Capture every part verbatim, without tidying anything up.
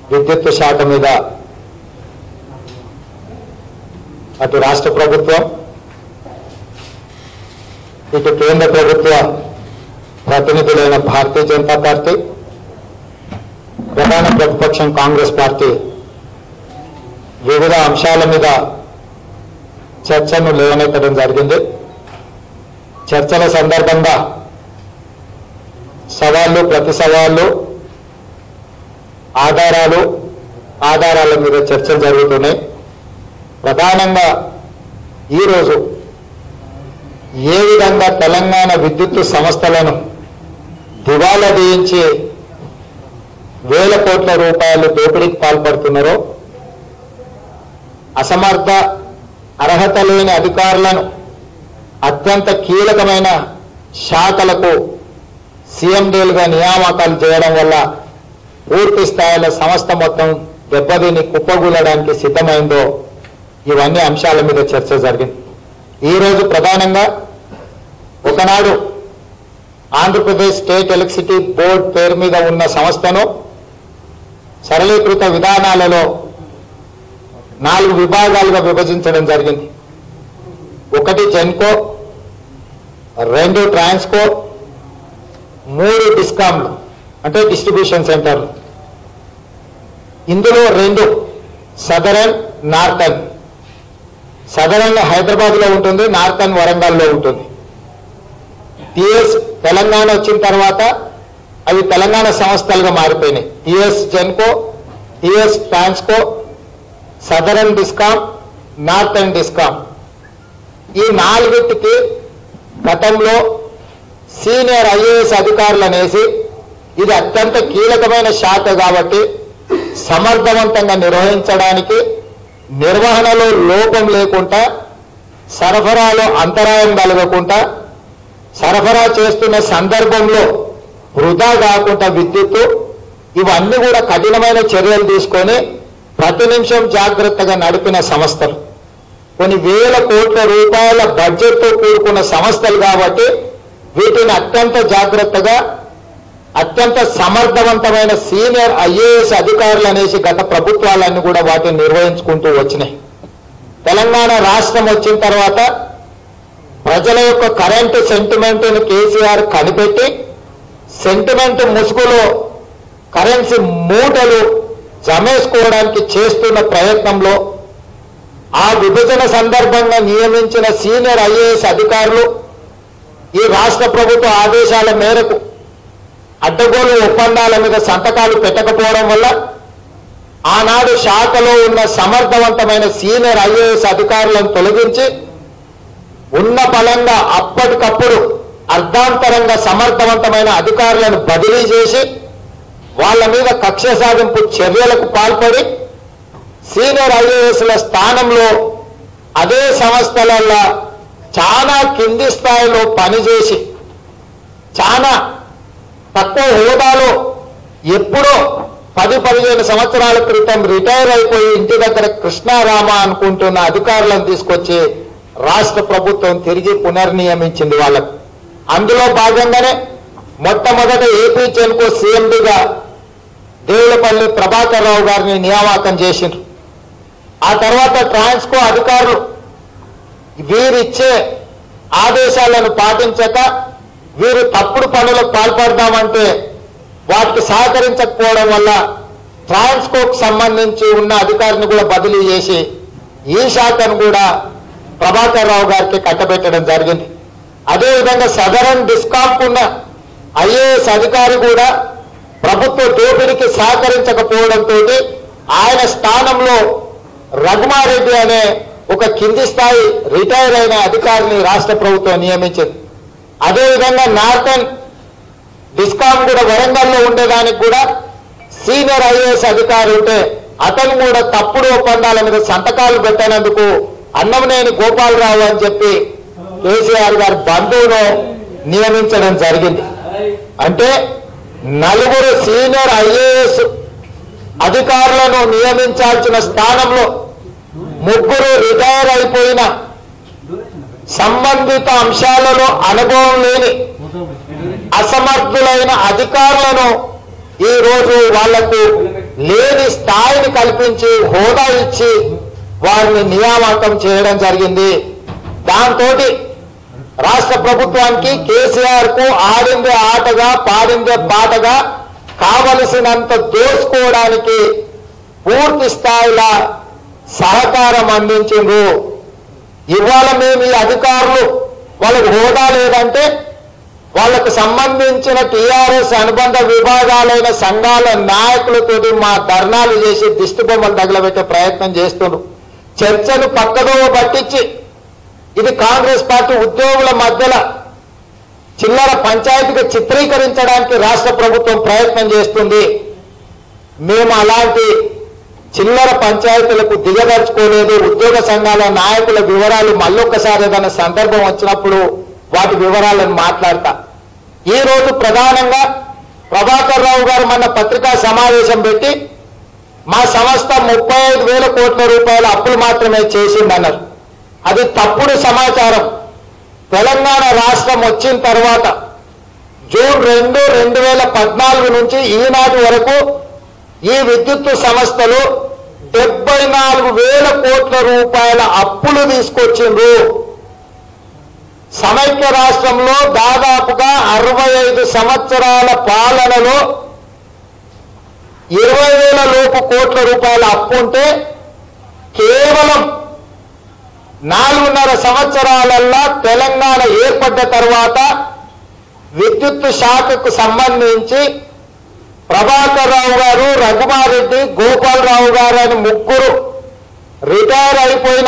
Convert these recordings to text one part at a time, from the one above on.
విద్యుత్ శాఖ మీద అటు రాష్ట్ర ప్రభుత్వం ఇటు కేంద్ర ప్రభుత్వ ప్రతినిధులైన భారతీయ జనతా పార్టీ, ప్రధాన ప్రతిపక్షం కాంగ్రెస్ పార్టీ వివిధ అంశాల మీద చర్చను లేవనెత్తడం జరిగింది. చర్చల సందర్భంగా సవాళ్లు, ప్రతి సవాళ్లు, ఆధారాలు ఆధారాల మీద చర్చలు జరుగుతున్నాయి. ప్రధానంగా ఈరోజు ఏ విధంగా తెలంగాణ విద్యుత్ సంస్థలను దివాలా తీయించి వేల కోట్ల రూపాయలు దోపిడీకి పాల్పడుతున్నారో, అసమర్థ అర్హత లేని అధికారులను అత్యంత కీలకమైన శాఖలకు సీఎండీలుగా నియామకాలు చేయడం వల్ల పూర్తి స్థాయిలో సంస్థ మొత్తం దెబ్బతిని కుప్పగూలడానికి సిద్ధమైందో, ఇవన్నీ అంశాల మీద చర్చ జరిగింది. ఈరోజు ప్రధానంగా ఒకనాడు ఆంధ్రప్రదేశ్ స్టేట్ ఎలక్ట్రిసిటీ బోర్డ్ పేరు మీద ఉన్న సంస్థను సరళీకృత విధానాలలో నాలుగు విభాగాలుగా విభజించడం జరిగింది. ఒకటి జెన్కో, రెండు ట్రాన్స్కో, మూడు డిస్కామ్లు అంటే డిస్ట్రిబ్యూషన్ సెంటర్లు. ఇందులో రెండు సదరన్, నార్థన్. సదరన్ హైదరాబాద్ లో ఉంటుంది, నార్థన్ వరంగల్లో ఉంటుంది. టిఎస్ తెలంగాణ వచ్చిన తర్వాత అవి తెలంగాణ సంస్థలుగా మారిపోయినాయి. TS Genco, TS Transco, southern discom, northern discom. ఈ నాలుగిటికి గతంలో సీనియర్ ఐఏఎస్ అధికారులు అనేసి ఇది అత్యంత కీలకమైన శాఖ కాబట్టి సమర్థవంతంగా నిర్వహించడానికి, నిర్వహణలో లోపం లేకుండా, సరఫరాలో అంతరాయం కలగకుండా, సరఫరా చేస్తున్న సందర్భంలో వృధా కాకుండా విద్యుత్తు, ఇవన్నీ కూడా కఠినమైన చర్యలు తీసుకొని ప్రతి నిమిషం జాగ్రత్తగా నడిపిన సంస్థలు. కొన్ని వేల కోట్ల రూపాయల బడ్జెట్తో కూడుకున్న సంస్థలు కాబట్టి వీటిని అత్యంత జాగ్రత్తగా, అత్యంత సమర్థవంతమైన సీనియర్ ఐఏఎస్ అధికారులు అనేసి గత ప్రభుత్వాలన్నీ కూడా వాటిని నిర్వహించుకుంటూ వచ్చినాయి. తెలంగాణ రాష్ట్రం వచ్చిన తర్వాత ప్రజల యొక్క కరెంటు సెంటిమెంట్ను కేసీఆర్ కనిపెట్టి సెంటిమెంట్ ముసుగులో కరెన్సీ మూటలు జమేసుకోవడానికి చేస్తున్న ప్రయత్నంలో ఆ విభజన సందర్భంగా నియమించిన సీనియర్ ఐఏఎస్ అధికారులు ఈ రాష్ట్ర ప్రభుత్వ ఆదేశాల మేరకు అడ్డగోలు ఒప్పందాల మీద సంతకాలు పెట్టకపోవడం వల్ల ఆనాడు శాఖలో ఉన్న సమర్థవంతమైన సీనియర్ ఐఏఎస్ అధికారులను తొలగించి ఉన్న బలంగా అప్పటికప్పుడు అర్ధాంతరంగా సమర్థవంతమైన అధికారులను బదిలీ చేసి వాళ్ళ మీద కక్ష సాధింపు చర్యలకు పాల్పడి సీనియర్ ఐఏఎస్ల స్థానంలో అదే సంస్థలలో చాలా కింది స్థాయిలో పనిచేసి చాలా తక్కువ హోదాలో ఎప్పుడో పది పదిహేను సంవత్సరాల క్రితం రిటైర్ అయిపోయి ఇంటి దగ్గర కృష్ణారామ అనుకుంటున్న అధికారులను తీసుకొచ్చి రాష్ట్ర ప్రభుత్వం తిరిగి పునర్నియమించింది వాళ్ళకు. అందులో భాగంగానే మొట్టమొదట ఏపీ జెన్కో సీఎండీగా దేవులపల్లి ప్రభాకర్ రావు గారిని నియామకం చేసిండ్రు. ఆ తర్వాత ట్రాన్స్కో అధికారులు వీరిచ్చే ఆదేశాలను పాటించక వీరు తప్పుడు పనులకు పాల్పడదామంటే వాటికి సహకరించకపోవడం వల్ల ట్రాన్స్కోకు సంబంధించి ఉన్న అధికారిని కూడా బదిలీ చేసి ఈ శాఖను కూడా ప్రభాకర్ రావు గారికి కట్టబెట్టడం జరిగింది. అదేవిధంగా సదరన్ డిస్కామ్కు ఉన్న ఐఏఎస్ అధికారి కూడా ప్రభుత్వ దోపిడీకి సహకరించకపోవడంతో ఆయన స్థానంలో రఘుమారెడ్డి అనే ఒక కింది స్థాయి రిటైర్ అయిన అధికారిని రాష్ట్ర ప్రభుత్వం నియమించింది. అదేవిధంగా నార్థన్ డిస్కామ్ కూడా వరంగల్లో ఉండేదానికి కూడా సీనియర్ ఐఏఎస్ అధికారి ఉంటే అతను కూడా తప్పుడు ఒప్పందాల మీద సంతకాలు పెట్టినందుకు అన్నమనేని గోపాలరావు అని చెప్పి కేసీఆర్ గారి బంధువును నియమించడం జరిగింది. అంటే నలుగురు సీనియర్ ఐఏఎస్ అధికారులను నియమించాల్సిన స్థానంలో ముగ్గురు రిటైర్ అయిపోయిన సంబంధిత అంశాలలో అనుభవం లేని అసమర్థులైన అధికారులను ఈ రోజు వాళ్లకు లేని స్థాయిని కల్పించి హోదా ఇచ్చి వారిని నియామకం చేయడం జరిగింది. దాంతో రాష్ట్ర ప్రభుత్వానికి కేసీఆర్ కు ఆడిందే ఆటగా పాడిందే పాటగా కావలసినంత దోసుకోవడానికి పూర్తి స్థాయిలో సహకారం అందించిండ్రు. ఇవాళ మేము ఈ అధికారులు వాళ్ళకు హోదా లేదంటే వాళ్ళకు సంబంధించిన టీఆర్ఎస్ అనుబంధ విభాగాలైన సంఘాల నాయకులతోటి మా ధర్నాలు చేసి దిష్టి బొమ్మలు తగలబెట్టే ప్రయత్నం చేస్తున్నారు. చర్చను పక్కదోవ పట్టించి ఇది కాంగ్రెస్ పార్టీ ఉద్యోగుల మధ్యలో చిల్లర పంచాయతీగా చిత్రీకరించడానికి రాష్ట్ర ప్రభుత్వం ప్రయత్నం చేస్తుంది. మేము అలాంటి చిల్లర పంచాయతీలకు దిగదర్చుకోలేదు. ఉద్యోగ సంఘాల నాయకుల వివరాలు మళ్ళొక్కసారి ఏదైనా సందర్భం వచ్చినప్పుడు వాటి వివరాలను మాట్లాడతా. ఈ రోజు ప్రధానంగా ప్రభాకర్ రావు గారు మన పత్రికా సమావేశం పెట్టి మా సంస్థ ముప్పై ఐదు వేల కోట్ల రూపాయల అప్పులు మాత్రమే చేసిందన్నారు. అది తప్పుడు సమాచారం. తెలంగాణ రాష్ట్రం వచ్చిన తర్వాత జూన్ రెండు రెండు వేల పద్నాలుగు నుంచి ఈనాటి వరకు ఈ విద్యుత్ సంస్థలు డెబ్బై నాలుగు వేల కోట్ల రూపాయల అప్పులు తీసుకొచ్చిండ్రు. సమైక్య రాష్ట్రంలో దాదాపుగా అరవై ఐదు సంవత్సరాల పాలనలో ఇరవై వేల లోపు కోట్ల రూపాయల అప్పు ఉంటే కేవలం నాలుగున్నర సంవత్సరాలల్లా తెలంగాణ ఏర్పడ్డ తర్వాత విద్యుత్ శాఖకు సంబంధించి ప్రభాకర్ రావు గారు, రఘుమారెడ్డి, గోపాలరావు గారు అని ముగ్గురు రిటైర్ అయిపోయిన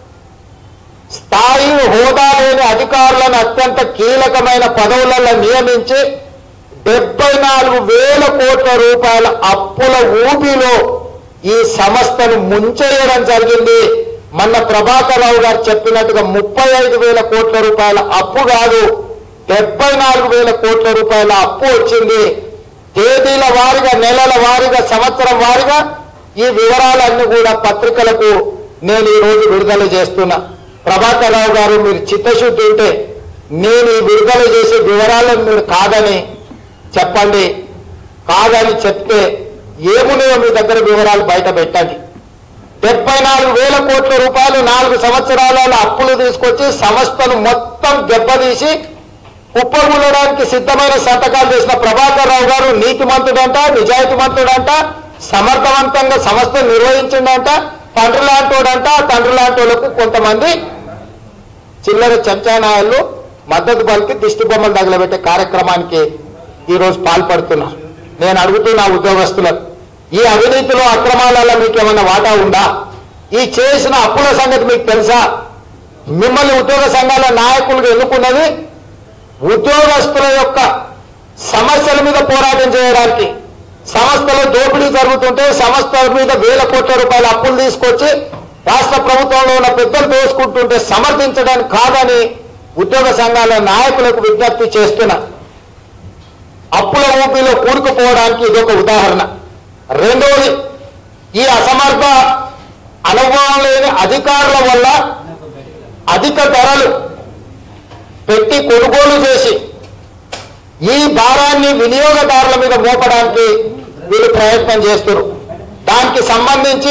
స్థాయి హోదా లేని అధికారులను అత్యంత కీలకమైన పదవులలో నియమించి డెబ్బై నాలుగు వేల కోట్ల రూపాయల అప్పుల ఊబిలో ఈ సంస్థను ముంచేయడం జరిగింది. మొన్న ప్రభాకర్ రావు గారు చెప్పినట్టుగా ముప్పై ఐదు వేల కోట్ల రూపాయల అప్పు కాదు, డెబ్బై నాలుగు వేల కోట్ల రూపాయల అప్పు వచ్చింది. తేదీల వారీగా, నెలల వారీగా, సంవత్సరం వారీగా ఈ వివరాలన్నీ కూడా పత్రికలకు నేను ఈ రోజు విడుదల చేస్తున్నా. ప్రభాకర్ రావు గారు, మీరు చిత్తశుద్ధి ఉంటే నేను ఈ విడుదల చేసే వివరాలను మీరు కాదని చెప్పండి. కాదని చెప్తే ఏమున్నాయో మీ దగ్గర వివరాలు బయట పెట్టండి. డెబ్బై నాలుగు వేల కోట్ల రూపాయలు నాలుగు సంవత్సరాల అప్పులు తీసుకొచ్చి సంస్థను మొత్తం దెబ్బతీసి కుప్పగూలడానికి సిద్ధమైన సంతకాలు చేసిన ప్రభాకర్ రావు గారు నీతిమంతుడంట, నిజాయితీమంతుడంట, సమర్థవంతంగా సంస్థ నిర్వహించిండంట, తండ్రి లాంటోడంట. తండ్రి లాంటోళ్లకు కొంతమంది చిల్లర చెంచానాయాలు మద్దతు పలికి దిష్టి బొమ్మలు తగలబెట్టే కార్యక్రమానికి ఈరోజు పాల్పడుతున్నారు. నేను అడుగుతున్నా ఉద్యోగస్తులకు, ఈ అవినీతిలో అక్రమాలలో మీకు ఏమైనా వాటా ఉందా? ఈ చేసిన అప్పుల సంగతి మీకు తెలుసా? మిమ్మల్ని ఉద్యోగ సంఘాల నాయకులుగా ఎన్నుకున్నది ఉద్యోగస్తుల యొక్క సమస్యల మీద పోరాటం చేయడానికి. సంస్థలో దోపిడీ జరుగుతుంటే సంస్థల మీద వేల కోట్ల రూపాయల అప్పులు తీసుకొచ్చి రాష్ట్ర ప్రభుత్వంలో ఉన్న పెద్దలు దోసుకుంటుంటే సమర్థించడానికి కాదని ఉద్యోగ సంఘాల నాయకులకు విజ్ఞప్తి చేస్తున్నా. అప్పుల ఊపిలో కూరుకుపోవడానికి ఇదొక ఉదాహరణ. రెండవది, ఈ అసమర్థ అనుభవం లేని అధికారుల వల్ల అధిక ధరలు పెట్టి కొనుగోలు చేసి ఈ భారాన్ని వినియోగదారుల మీద మోపడానికి వీళ్ళు ప్రయత్నం చేస్తున్నారు. దానికి సంబంధించి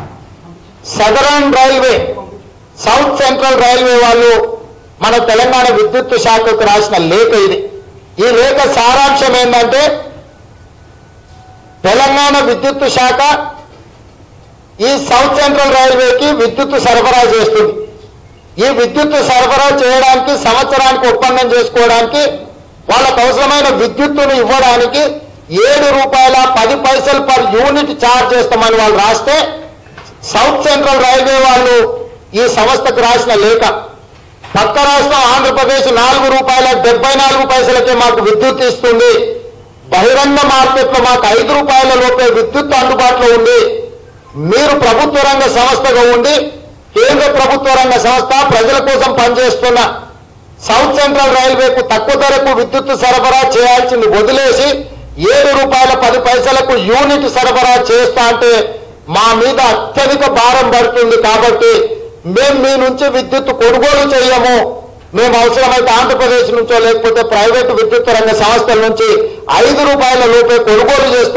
southern railway, south central railway వాళ్ళు మన తెలంగాణ విద్యుత్ శాఖకు రాసిన లేఖ ఇది. ఈ లేఖ సారాంశం ఏంటంటే, తెలంగాణ విద్యుత్ శాఖ ఈ సౌత్ సెంట్రల్ రైల్వేకి విద్యుత్ సరఫరా చేస్తుంది. ఈ విద్యుత్ సరఫరా చేయడానికి సంవత్సరానికి ఒప్పందం చేసుకోవడానికి వాళ్ళకు అవసరమైన విద్యుత్తును ఇవ్వడానికి ఏడు రూపాయల పది పైసలు పర్ యూనిట్ ఛార్జ్ చేస్తామని వాళ్ళు రాస్తే, సౌత్ సెంట్రల్ రైల్వే వాళ్ళు ఈ సంస్థకు రాసిన లేఖ, పక్క రాష్ట్రం ఆంధ్రప్రదేశ్ నాలుగు రూపాయల డెబ్బై నాలుగు పైసలకే మాకు విద్యుత్ ఇస్తుంది, బహిరంగ మార్కెట్లో మాకు ఐదు రూపాయల లోపే విద్యుత్ అందుబాటులో ఉంది, మీరు ప్రభుత్వ రంగ సంస్థగా ఉండి కేంద్ర ప్రభుత్వ రంగ సంస్థ ప్రజల కోసం పనిచేస్తున్న సౌత్ సెంట్రల్ రైల్వేకు తక్కువ ధరకు విద్యుత్ సరఫరా చేయాల్సింది వదిలేసి ఏడు రూపాయల పది పైసలకు యూనిట్ సరఫరా చేస్తా అంటే మా మీద అత్యధిక భారం పడుతుంది. కాబట్టి మేము మీ నుంచి విద్యుత్ కొనుగోలు చేయము, మేము అవసరమైతే ఆంధ్రప్రదేశ్ నుంచో లేకపోతే ప్రైవేటు విద్యుత్ రంగ సంస్థల నుంచి ఐదు రూపాయల లోపే కొనుగోలు చేస్తాం,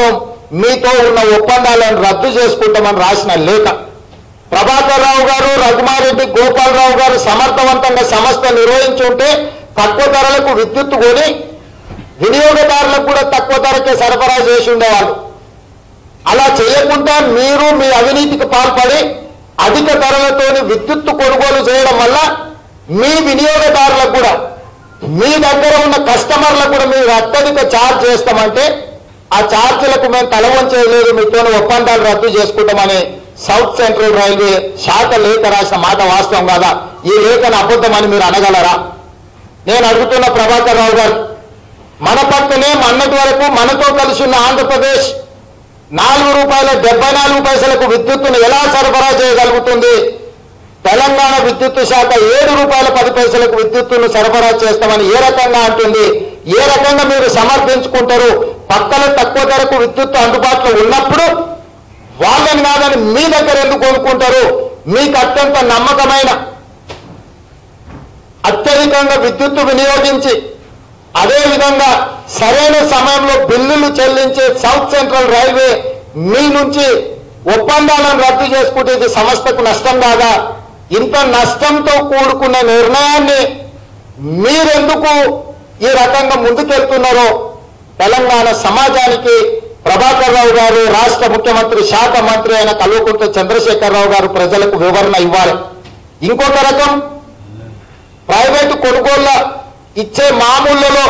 మీతో ఉన్న ఒప్పందాలను రద్దు చేసుకుంటామని రాసిన లేఖ. ప్రభాకర్ రావు గారు, రఘుమారెడ్డి, గోపాలరావు గారు సమర్థవంతంగా సంస్థ నిర్వహించుంటే తక్కువ ధరలకు విద్యుత్ కొని వినియోగదారులకు కూడా తక్కువ ధరకే సరఫరా చేసి ఉండేవాళ్ళు. అలా చేయకుండా మీరు మీ అవినీతికి పాల్పడి అధిక ధరలతోని విద్యుత్తు కొనుగోలు చేయడం వల్ల మీ వినియోగదారులకు కూడా, మీ దగ్గర ఉన్న కస్టమర్లకు కూడా మీరు అత్యధిక ఛార్జ్ చేస్తామంటే ఆ ఛార్జీలకు మేము తల వంచేయలేదు, మీతో ఒప్పందాలు రద్దు చేసుకుంటామని సౌత్ సెంట్రల్ రైల్వే శాఖ లేఖ రాసిన మాట వాస్తవం కాదా? ఈ లేఖను అబద్ధమని మీరు అనగలరా? నేను అడుగుతున్న ప్రభాకర్ రావు గారు, మన పక్కనే మొన్నటి వరకు మనతో కలిసి ఉన్న ఆంధ్రప్రదేశ్ నాలుగు రూపాయల డెబ్బై నాలుగు పైసలకు విద్యుత్తును ఎలా సరఫరా చేయగలుగుతుంది? తెలంగాణ విద్యుత్ శాఖ ఏడు రూపాయల పది పైసలకు విద్యుత్తును సరఫరా చేస్తామని ఏ రకంగా అంటుంది? ఏ రకంగా మీరు సమర్థించుకుంటారు? పక్కన తక్కువ ధరకు విద్యుత్తు అందుబాటులో ఉన్నప్పుడు వాళ్ళని కాదని మీ దగ్గర ఎందుకు కొనుక్కుంటారు? మీకు అత్యంత నమ్మకమైన అత్యధికంగా విద్యుత్తు వినియోగించి అదేవిధంగా సరైన సమయంలో బిల్లులు చెల్లించే సౌత్ సెంట్రల్ రైల్వే మీ నుంచి ఒప్పందాలను రద్దు చేసుకుంటే ఇది సంస్థకు నష్టం కాదా? ఇంత నష్టంతో కూడుకున్న నిర్ణయాన్ని మీరెందుకు ఈ రకంగా ముందుకెళ్తున్నారో తెలంగాణ సమాజానికి ప్రభాకర్ రావు గారు, రాష్ట్ర ముఖ్యమంత్రి శాఖ మంత్రి అయిన కల్వకుంట్ల చంద్రశేఖరరావు గారు ప్రజలకు వివరణ ఇవ్వాలి. ఇంకొక రకం ప్రైవేటు కొనుగోళ్ల ఇచ్చే మామూళ్లలో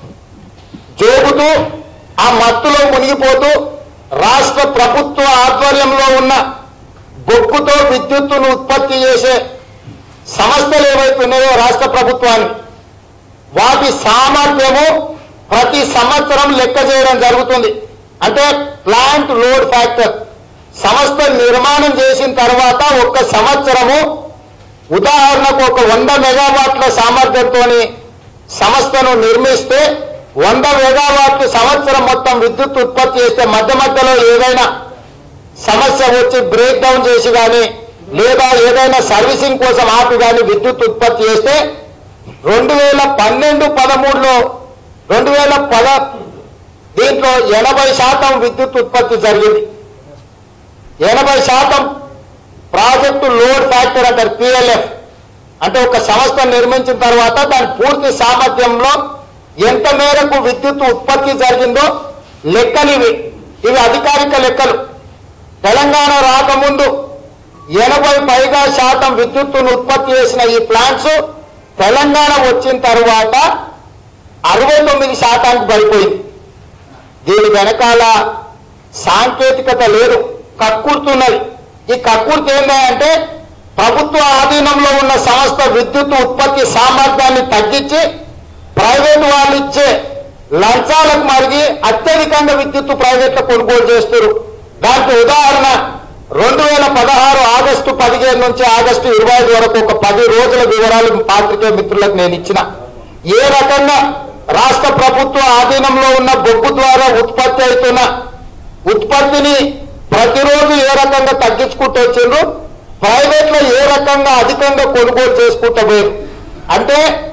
జోగుతూ ఆ మత్తులో మునిగిపోతూ రాష్ట్ర ప్రభుత్వ ఆధ్వర్యంలో ఉన్న బొగ్గుతో విద్యుత్తును ఉత్పత్తి చేసే సంస్థలు ఏవైతున్నాయో రాష్ట్ర ప్రభుత్వాన్ని, వాటి సామర్థ్యము ప్రతి సంవత్సరం లెక్క చేయడం జరుగుతుంది. అంటే ప్లాంట్ లోడ్ ఫ్యాక్టర్ సంస్థ నిర్మాణం చేసిన తర్వాత ఒక్క సంవత్సరము ఉదాహరణకు ఒక వంద మెగావాట్ల సామర్థ్యంతో సంస్థను నిర్మిస్తే వంద మెగావాట్లు సంవత్సరం మొత్తం విద్యుత్ ఉత్పత్తి చేస్తే మధ్య మధ్యలో ఏదైనా సమస్య వచ్చి బ్రేక్ డౌన్ చేసి కానీ లేదా ఏదైనా సర్వీసింగ్ కోసం ఆపి కానీ విద్యుత్ ఉత్పత్తి చేస్తే రెండు వేల పన్నెండు పదమూడులో రెండు వేల పద దీంట్లో ఎనభై శాతం విద్యుత్ ఉత్పత్తి జరిగింది. ఎనభై శాతం ప్రాజెక్టు లోడ్ ఫ్యాక్టర్ అంటారు, పిఎల్ఎఫ్ అంటే ఒక సంస్థ నిర్మించిన తర్వాత దాని పూర్తి సామర్థ్యంలో ఎంత మేరకు విద్యుత్ ఉత్పత్తి జరిగిందో లెక్కలు ఇవి. ఇవి అధికారిక లెక్కలు. తెలంగాణ రాకముందు ఎనభై పైగా శాతం విద్యుత్తును ఉత్పత్తి చేసిన ఈ ప్లాంట్స్ తెలంగాణ వచ్చిన తర్వాత అరవై తొమ్మిది శాతానికి పడిపోయింది. దీని వెనకాల సాంకేతికత లేదు, కక్కుర్తున్నది. ఈ కక్కుర్తి ఏంటంటే ప్రభుత్వ ఆధీనంలో ఉన్న సంస్థ విద్యుత్ ఉత్పత్తి సామర్థ్యాన్ని తగ్గించి ప్రైవేటు వాళ్ళు ఇచ్చే లంచాలకు మరిగి అత్యధికంగా విద్యుత్ ప్రైవేట్లో కొనుగోలు చేస్తారు. దానికి ఉదాహరణ రెండు వేల పదహారు ఆగస్టు పదిహేను నుంచి ఆగస్టు ఇరవై ఐదు వరకు ఒక పది రోజుల వివరాలు పాత్రికేయ మిత్రులకు నేను ఇచ్చిన. ఏ రకంగా రాష్ట్ర ప్రభుత్వ ఆధీనంలో ఉన్న బొగ్గు ద్వారా ఉత్పత్తి అవుతున్న ఉత్పత్తిని ప్రతిరోజు ఏ రకంగా తగ్గించుకుంటూ వచ్చిండ్రు, ప్రైవేట్ లో ఏ రకంగా అధికంగా కొనుగోలు చేసుకుంటూ పోయారు. అంటే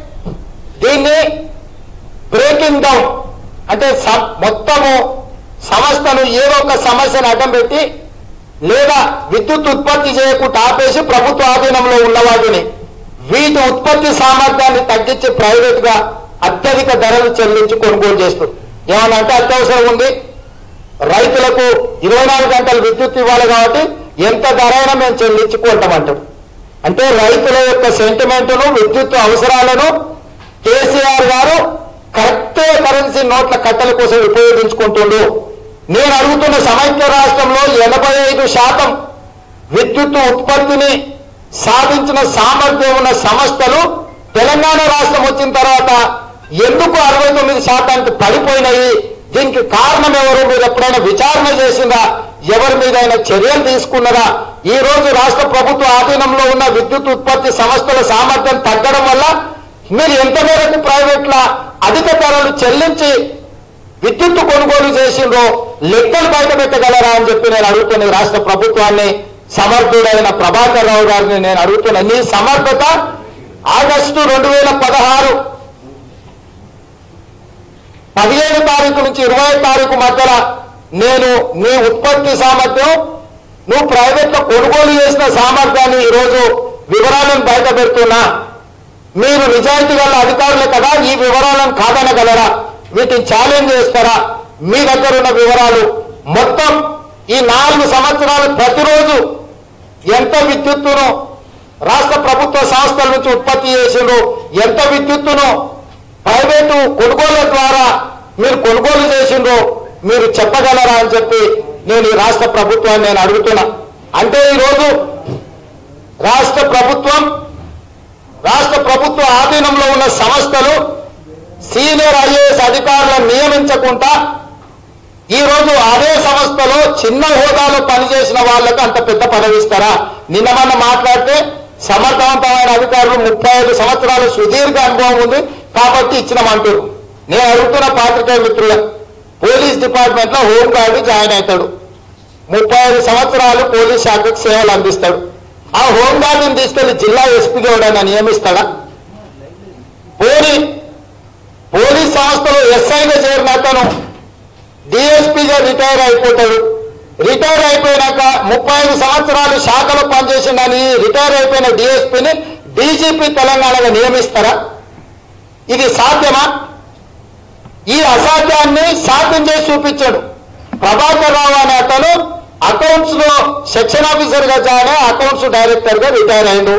దీన్ని బ్రేకింగ్ డౌన్ అంటే మొత్తము సంస్థను ఏదో ఒక సమస్యను అడ్డం పెట్టి లేదా విద్యుత్ ఉత్పత్తి చేయకుండా ఆపేసి ప్రభుత్వ ఆధీనంలో ఉన్న వాటిని వీటి ఉత్పత్తి సామర్థ్యాన్ని తగ్గించి ప్రైవేట్ గా అత్యధిక ధరలు చెల్లించి కొనుగోలు చేస్తారు. ఏమన్నా అంటే అత్యవసరం ఉంది, రైతులకు ఇరవై నాలుగు గంటలు విద్యుత్ ఇవ్వాలి కాబట్టి ఎంత ధర అయినా మేము చెల్లించుకుంటామంటారు. అంటే రైతుల యొక్క సెంటిమెంటును విద్యుత్ అవసరాలను కేసీఆర్ గారు కరెక్ట్ కరెన్సీ నోట్ల కట్టల కోసం ఉపయోగించుకుంటుండు. నేను అడుగుతున్న సమైక్య రాష్ట్రంలో ఎనభై ఐదు శాతం విద్యుత్ ఉత్పత్తిని సాధించిన సామర్థ్యం ఉన్న సంస్థలు తెలంగాణ రాష్ట్రం వచ్చిన తర్వాత ఎందుకు అరవై తొమ్మిది శాతానికి పడిపోయినాయి? దీనికి కారణం ఎవరు? మీరు ఎప్పుడైనా విచారణ చేసిందా? ఎవరి మీదైనా చర్యలు తీసుకున్నారా? ఈ రోజు రాష్ట్ర ప్రభుత్వ ఆధీనంలో ఉన్న విద్యుత్ ఉత్పత్తి సంస్థల సామర్థ్యం తగ్గడం వల్ల మీరు ఎంత మేరకు ప్రైవేట్ల అధిక ధరలు చెల్లించి విద్యుత్ కొనుగోలు చేసిండ్రో లెక్కలు బయట పెట్టగలరా అని చెప్పి నేను అడుగుతున్న రాష్ట్ర ప్రభుత్వాన్ని, సమర్థుడైన ప్రభాకర్ రావు గారిని నేను అడుగుతున్నా. నీ సమర్థత ఆగస్టు రెండు వేల పదహారు పదిహేను తారీఖు నుంచి ఇరవై తారీఖు మధ్యలో నేను నీ ఉత్పత్తి సామర్థ్యం నువ్వు ప్రైవేట్లో కొనుగోలు చేసిన సామర్థ్యాన్ని ఈరోజు వివరాలను బయట పెడుతున్నా. మీరు నిజాయితీ గల అధికారులే కదా, ఈ వివరాలను కాదనగలరా? వీటిని ఛాలెంజ్ చేస్తారా? మీ దగ్గర ఉన్న వివరాలు మొత్తం ఈ నాలుగు సంవత్సరాలు ప్రతిరోజు ఎంత విద్యుత్తును రాష్ట్ర ప్రభుత్వ సంస్థల నుంచి ఉత్పత్తి చేసిండ్రు, ఎంత విద్యుత్తును ప్రైవేటు కొనుగోళ్ల ద్వారా మీరు కొనుగోలు చేసిండ్రు మీరు చెప్పగలరా అని చెప్పి నేను ఈ రాష్ట్ర ప్రభుత్వాన్ని నేను అడుగుతున్నా. అంటే ఈరోజు రాష్ట్ర ప్రభుత్వం రాష్ట్ర ప్రభుత్వ ఆధీనంలో ఉన్న సంస్థలు సీనియర్ ఐఏఎస్ అధికారులను నియమించకుండా ఈరోజు అదే సంస్థలో చిన్న హోదాలో పనిచేసిన వాళ్ళకు అంత పెద్ద పదవి ఇస్తారా? నిన్న మొన్న మాట్లాడితే సమర్థవంతమైన అధికారులు ముప్పై ఐదు సంవత్సరాలు సుదీర్ఘ అనుభవం ఉంది కాబట్టి ఇచ్చినామంటారు. నేను అడుగుతున్న పాత్రికేయ మిత్రుల, పోలీస్ డిపార్ట్మెంట్ లో హోంగార్డు జాయిన్ అవుతాడు, ముప్పై ఐదు సంవత్సరాలు పోలీస్ శాఖకు సేవలు అందిస్తాడు. ఆ హోంగార్డుని తీసుకెళ్లి జిల్లా ఎస్పీగా ఎవడైనా నియమిస్తాడా? పోనీ పోలీస్ సంస్థలో ఎస్ఐగా చేరిన అతను డిఎస్పీగా రిటైర్ అయిపోతాడు. రిటైర్ అయిపోయినాక ముప్పై ఐదు సంవత్సరాలు శాఖలో పనిచేసిందని రిటైర్ అయిపోయిన డిఎస్పీని డీజీపీ తెలంగాణగా నియమిస్తారా? ఇది సాధ్యమా? ఈ అసాధ్యాన్ని సాధ్యం చేసి చూపించాడు ప్రభాకర్ రావు అనే అతను. అకౌంట్స్ లో సెక్షన్ ఆఫీసర్ గా జాయిన్ అయ్యి అకౌంట్స్ డైరెక్టర్ గా రిటైర్ అయ్యిండు.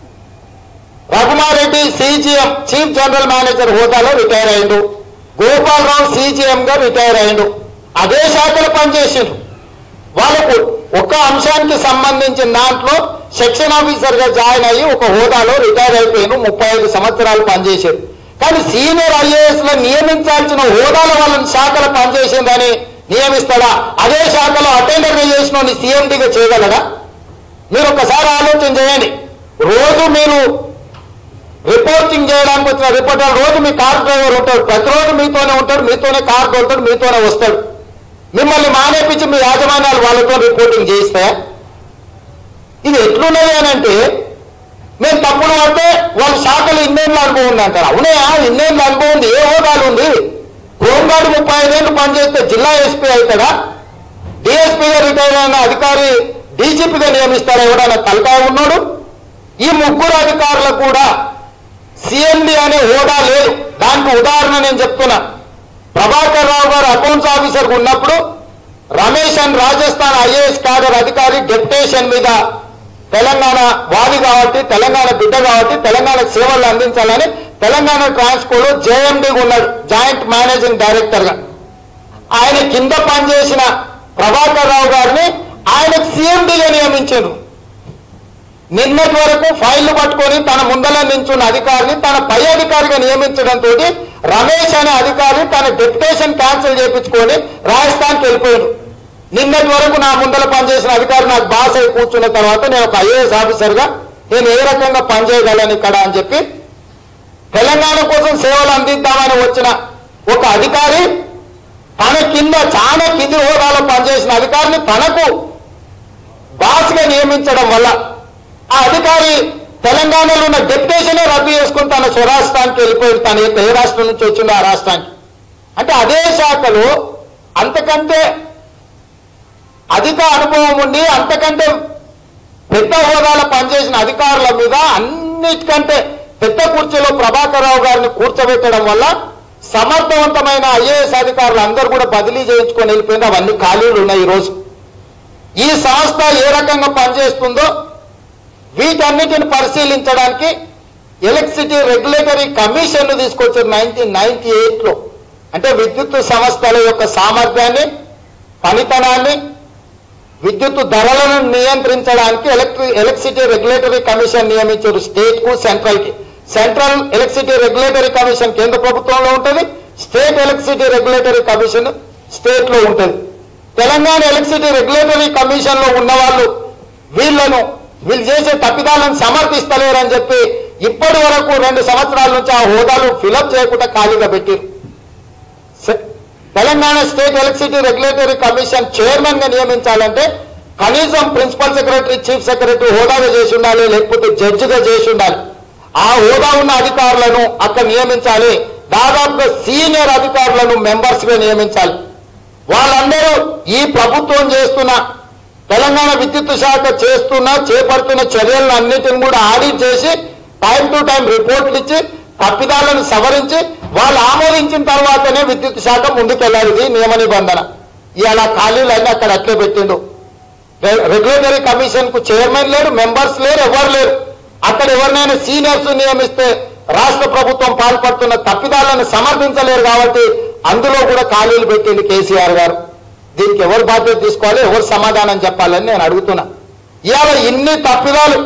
Raghuma Reddy CGM chief general manager హోదాలో రిటైర్ అయ్యిండు. గోపాలరావు సీజీఎం గా రిటైర్ అయ్యిండు. అదే శాఖలో పనిచేసిండు. వాళ్ళకు ఒక అంశానికి సంబంధించిన దాంట్లో సెక్షన్ ఆఫీసర్ గా జాయిన్ అయ్యి ఒక హోదాలో రిటైర్ అయిపోయాను, ముప్పై ఐదు సంవత్సరాలు పనిచేశారు. కానీ సీనియర్ ఐఏఎస్ లో నియమించాల్సిన హోదాల వాళ్ళని శాఖలో పనిచేసిందని నియమిస్తాడా? అదే శాఖలో అటెండర్ గా చేసిన సీఎండీగా చేయగలడా? మీరు ఒకసారి ఆలోచన చేయండి. రోజు మీరు రిపోర్టింగ్ చేయడానికి వచ్చిన రిపోర్టర్ రోజు మీ కార్ డ్రైవర్ ఉంటాడు, ప్రతిరోజు మీతోనే ఉంటాడు, మీతోనే కార్ తోలుతాడు, మీతోనే వస్తాడు. మిమ్మల్ని మానేపించి మీ యాజమాన్యాలు వాళ్ళతో రిపోర్టింగ్ చేయిస్తాయా? ఇది ఎట్లున్నది అని అంటే మేము తప్పులు పడితే వాళ్ళ శాఖలు ఇన్నేళ్ళు అనుభవం ఉంది అంటారు. అవునయా, ఇన్నేళ్ళు అనుభవం ఉంది, ఏ హోదాలు ఉంది? హోంగార్డు ముప్పై ఐదేళ్ళు పనిచేస్తే జిల్లా ఎస్పీ అవుతాడా? డిఎస్పీగా రిటైర్ అయిన అధికారి డీజీపీగా నియమిస్తారా? ఎవడైనా తలకాయ ఉన్నాడు? ఈ ముగ్గురు అధికారులకు కూడా సిఎండి అనే హోదా లేదు. దానికి ఉదాహరణ నేను చెప్తున్నా. ప్రభాకర్ రావు గారు అకౌంట్స్ ఆఫీసర్ ఉన్నప్పుడు రమేష్ అని రాజస్థాన్ ఐఏఎస్ క్యాడర్ అధికారి డెప్యుటేషన్ మీద తెలంగాణ వాది కాబట్టి తెలంగాణ బిడ్డ కాబట్టి తెలంగాణ సేవలు అందించాలని తెలంగాణ ట్రాన్స్కోలో జేఎండీగా ఉన్నాడు, జాయింట్ మేనేజింగ్ డైరెక్టర్ గా. ఆయన కింద పనిచేసిన ప్రభాకర్ రావు గారిని ఆయనకు సీఎండీగా నియమించారు. నిన్నటి వరకు ఫైళ్లు పట్టుకొని తన ముందల నించున్న అధికారిని తన పై అధికారిగా నియమించడంతో రమేష్ అనే అధికారి తన డెప్యుటేషన్ క్యాన్సిల్ చేయించుకొని రాజస్థాన్కి వెళ్ళిపోయాడు. నిన్నటి వరకు నా ముందల పనిచేసిన అధికారి నాకు బాస్ అయి కూర్చున్న తర్వాత నేను ఒక ఐఏఎస్ ఆఫీసర్గా నేను ఏ రకంగా పనిచేయగలను ఇక్కడ అని చెప్పి తెలంగాణ కోసం సేవలు అందిద్దామని వచ్చిన ఒక అధికారి తన కింద చాలా కింది హోదాలో పనిచేసిన అధికారిని తనకు బాస్గా నియమించడం వల్ల ఆ అధికారి తెలంగాణలో ఉన్న డెప్యుటేషనే రద్దు చేసుకుని తన స్వరాష్ట్రానికి వెళ్ళిపోయింది. తన ఏ రాష్ట్రం నుంచి వచ్చిందో ఆ రాష్ట్రానికి. అంటే అదే శాఖలో అంతకంటే అధిక అనుభవం ఉండి అంతకంటే పెద్ద హోదాలో పనిచేసిన అధికారుల మీద అన్నిటికంటే పెద్ద కుర్చీలో ప్రభాకర్ రావు గారిని కూర్చోబెట్టడం వల్ల సమర్థవంతమైన ఐఏఎస్ అధికారులు అందరూ కూడా బదిలీ చేయించుకొని వెళ్ళిపోయింది. అవన్నీ ఖాళీలు ఉన్నాయి. ఈరోజు ఈ సంస్థ ఏ రకంగా పనిచేస్తుందో వీటన్నిటిని పరిశీలించడానికి ఎలక్ట్రిసిటీ రెగ్యులేటరీ కమిషన్ తీసుకొచ్చారు నైన్టీన్ నైన్టీ ఎయిట్ లో. అంటే విద్యుత్ సంస్థల యొక్క సామర్థ్యాన్ని, పనితనాన్ని, విద్యుత్ ధరలను నియంత్రించడానికి ఎలక్ట్రి ఎలక్ట్రిసిటీ రెగ్యులేటరీ కమిషన్ నియమించారు. స్టేట్ కు సెంట్రల్ కి. సెంట్రల్ ఎలక్ట్రిసిటీ రెగ్యులేటరీ కమిషన్ కేంద్ర ప్రభుత్వంలో ఉంటుంది, state electricity regulatory commission state లో ఉంటుంది. తెలంగాణ ఎలక్ట్రిసిటీ రెగ్యులేటరీ కమిషన్ లో ఉన్న వాళ్ళు వీళ్లను వీళ్ళు చేసే తప్పిదాలను సమర్థిస్తలేరని చెప్పి ఇప్పటి వరకు రెండు సంవత్సరాల నుంచి ఆ హోదాలు ఫిలప్ చేయకుండా ఖాళీగా పెట్టారు. Telangana state electricity regulatory commission chairman గా నియమించాలంటే కనీసం ప్రిన్సిపల్ సెక్రటరీ, చీఫ్ సెక్రటరీ హోదాగా చేసి ఉండాలి, లేకపోతే జడ్జిగా చేసి ఉండాలి. ఆ హోదా ఉన్న అధికారులను అక్కడ నియమించాలి. దాదాపుగా సీనియర్ అధికారులను మెంబర్స్ గా నియమించాలి. వాళ్ళందరూ ఈ ప్రభుత్వం చేస్తున్న తెలంగాణ విద్యుత్ శాఖ చేస్తున్న చేపడుతున్న చర్యలను అన్నిటిని కూడా ఆడిట్ చేసి టైం టు టైం రిపోర్ట్లు ఇచ్చి తప్పిదాలను సవరించి వాళ్ళు ఆమోదించిన తర్వాతనే విద్యుత్ శాఖ ముందుకెళ్ళాలి. ఇది నియమ నిబంధన. ఇవాళ ఖాళీలు అన్నీ అక్కడ అట్లే పెట్టిండు. రెగ్యులేటరీ కమిషన్ కు చైర్మన్ లేరు, మెంబర్స్ లేరు, ఎవరు లేరు. అక్కడ ఎవరినైనా సీనియర్స్ నియమిస్తే రాష్ట్ర ప్రభుత్వం పాల్పడుతున్న తప్పిదాలను సమర్థించలేరు కాబట్టి అందులో కూడా ఖాళీలు పెట్టిండు కేసీఆర్ గారు. దీనికి ఎవరు బాధ్యత తీసుకోవాలి, ఎవరు సమాధానం చెప్పాలని నేను అడుగుతున్నా. ఇవాళ ఇన్ని తప్పిదాలు,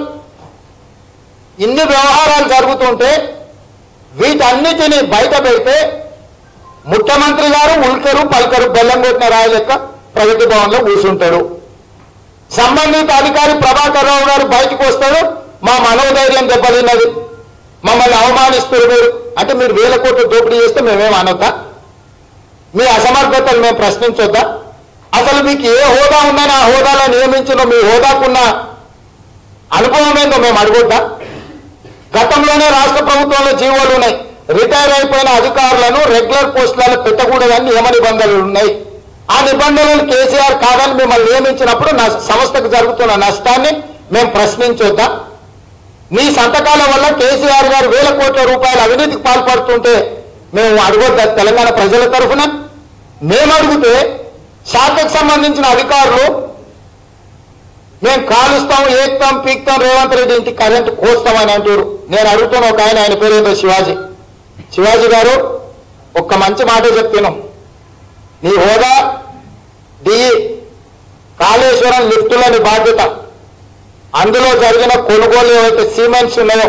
ఇన్ని వ్యవహారాలు జరుగుతుంటే వీటన్నిటినీ బయట పెడితే ముఖ్యమంత్రి గారు ఉల్కరు పల్కరు బెల్లం కొట్టిన రాయి లెక్క ప్రగతి భవన్లో కూర్చుంటాడు. సంబంధిత అధికారి ప్రభాకర్ రావు గారు బయటకు వస్తాడు, మా మనోధైర్యం దెబ్బతిన్నది, మమ్మల్ని అవమానిస్తారు మీరు అంటే మీరు వేల కోట్లు దోపిడీ చేస్తే మేమేం అనొద్దా? మీ అసమర్థతలు మేము ప్రశ్నించొద్దా? అసలు మీకు ఏ హోదా ఉందని ఆ హోదాలో నియమించిన మీ హోదాకున్న అనుభవం ఏందో మేము అడగొద్దా? గతంలోనే రాష్ట్ర ప్రభుత్వంలో జీవోలు ఉన్నాయి, రిటైర్ అయిపోయిన అధికారులను రెగ్యులర్ పోస్టులలో పెట్టకూడదని నియమ నిబంధనలు ఉన్నాయి. ఆ నిబంధనలు కేసీఆర్ కాదని మిమ్మల్ని నియమించినప్పుడు నా సంస్థకు జరుగుతున్న నష్టాన్ని మేము ప్రశ్నించొద్దా? మీ సంతకాల వల్ల కేసీఆర్ గారు వేల కోట్ల రూపాయల అవినీతికి పాల్పడుతుంటే మేము అడగొద్దా? తెలంగాణ ప్రజల తరఫున మేము అడిగితే శాఖకు సంబంధించిన అధికారులు మేము కాలుస్తాం, ఏక్తాం, పీక్తాం, రేవంత్ రెడ్డి ఇంటికి కరెంటు కోస్తామని అంటారు. నేను అడుగుతాను ఒక ఆయన, ఆయన పేరు ఏంటో శివాజీ. శివాజీ గారు ఒక్క మంచి మాట చెప్తున్నాం. నీ హోదా డి కాళేశ్వరం లిఫ్టులని బాధ్యత, అందులో జరిగిన కొనుగోలు ఏవైతే సిమెంట్స్ ఉన్నాయో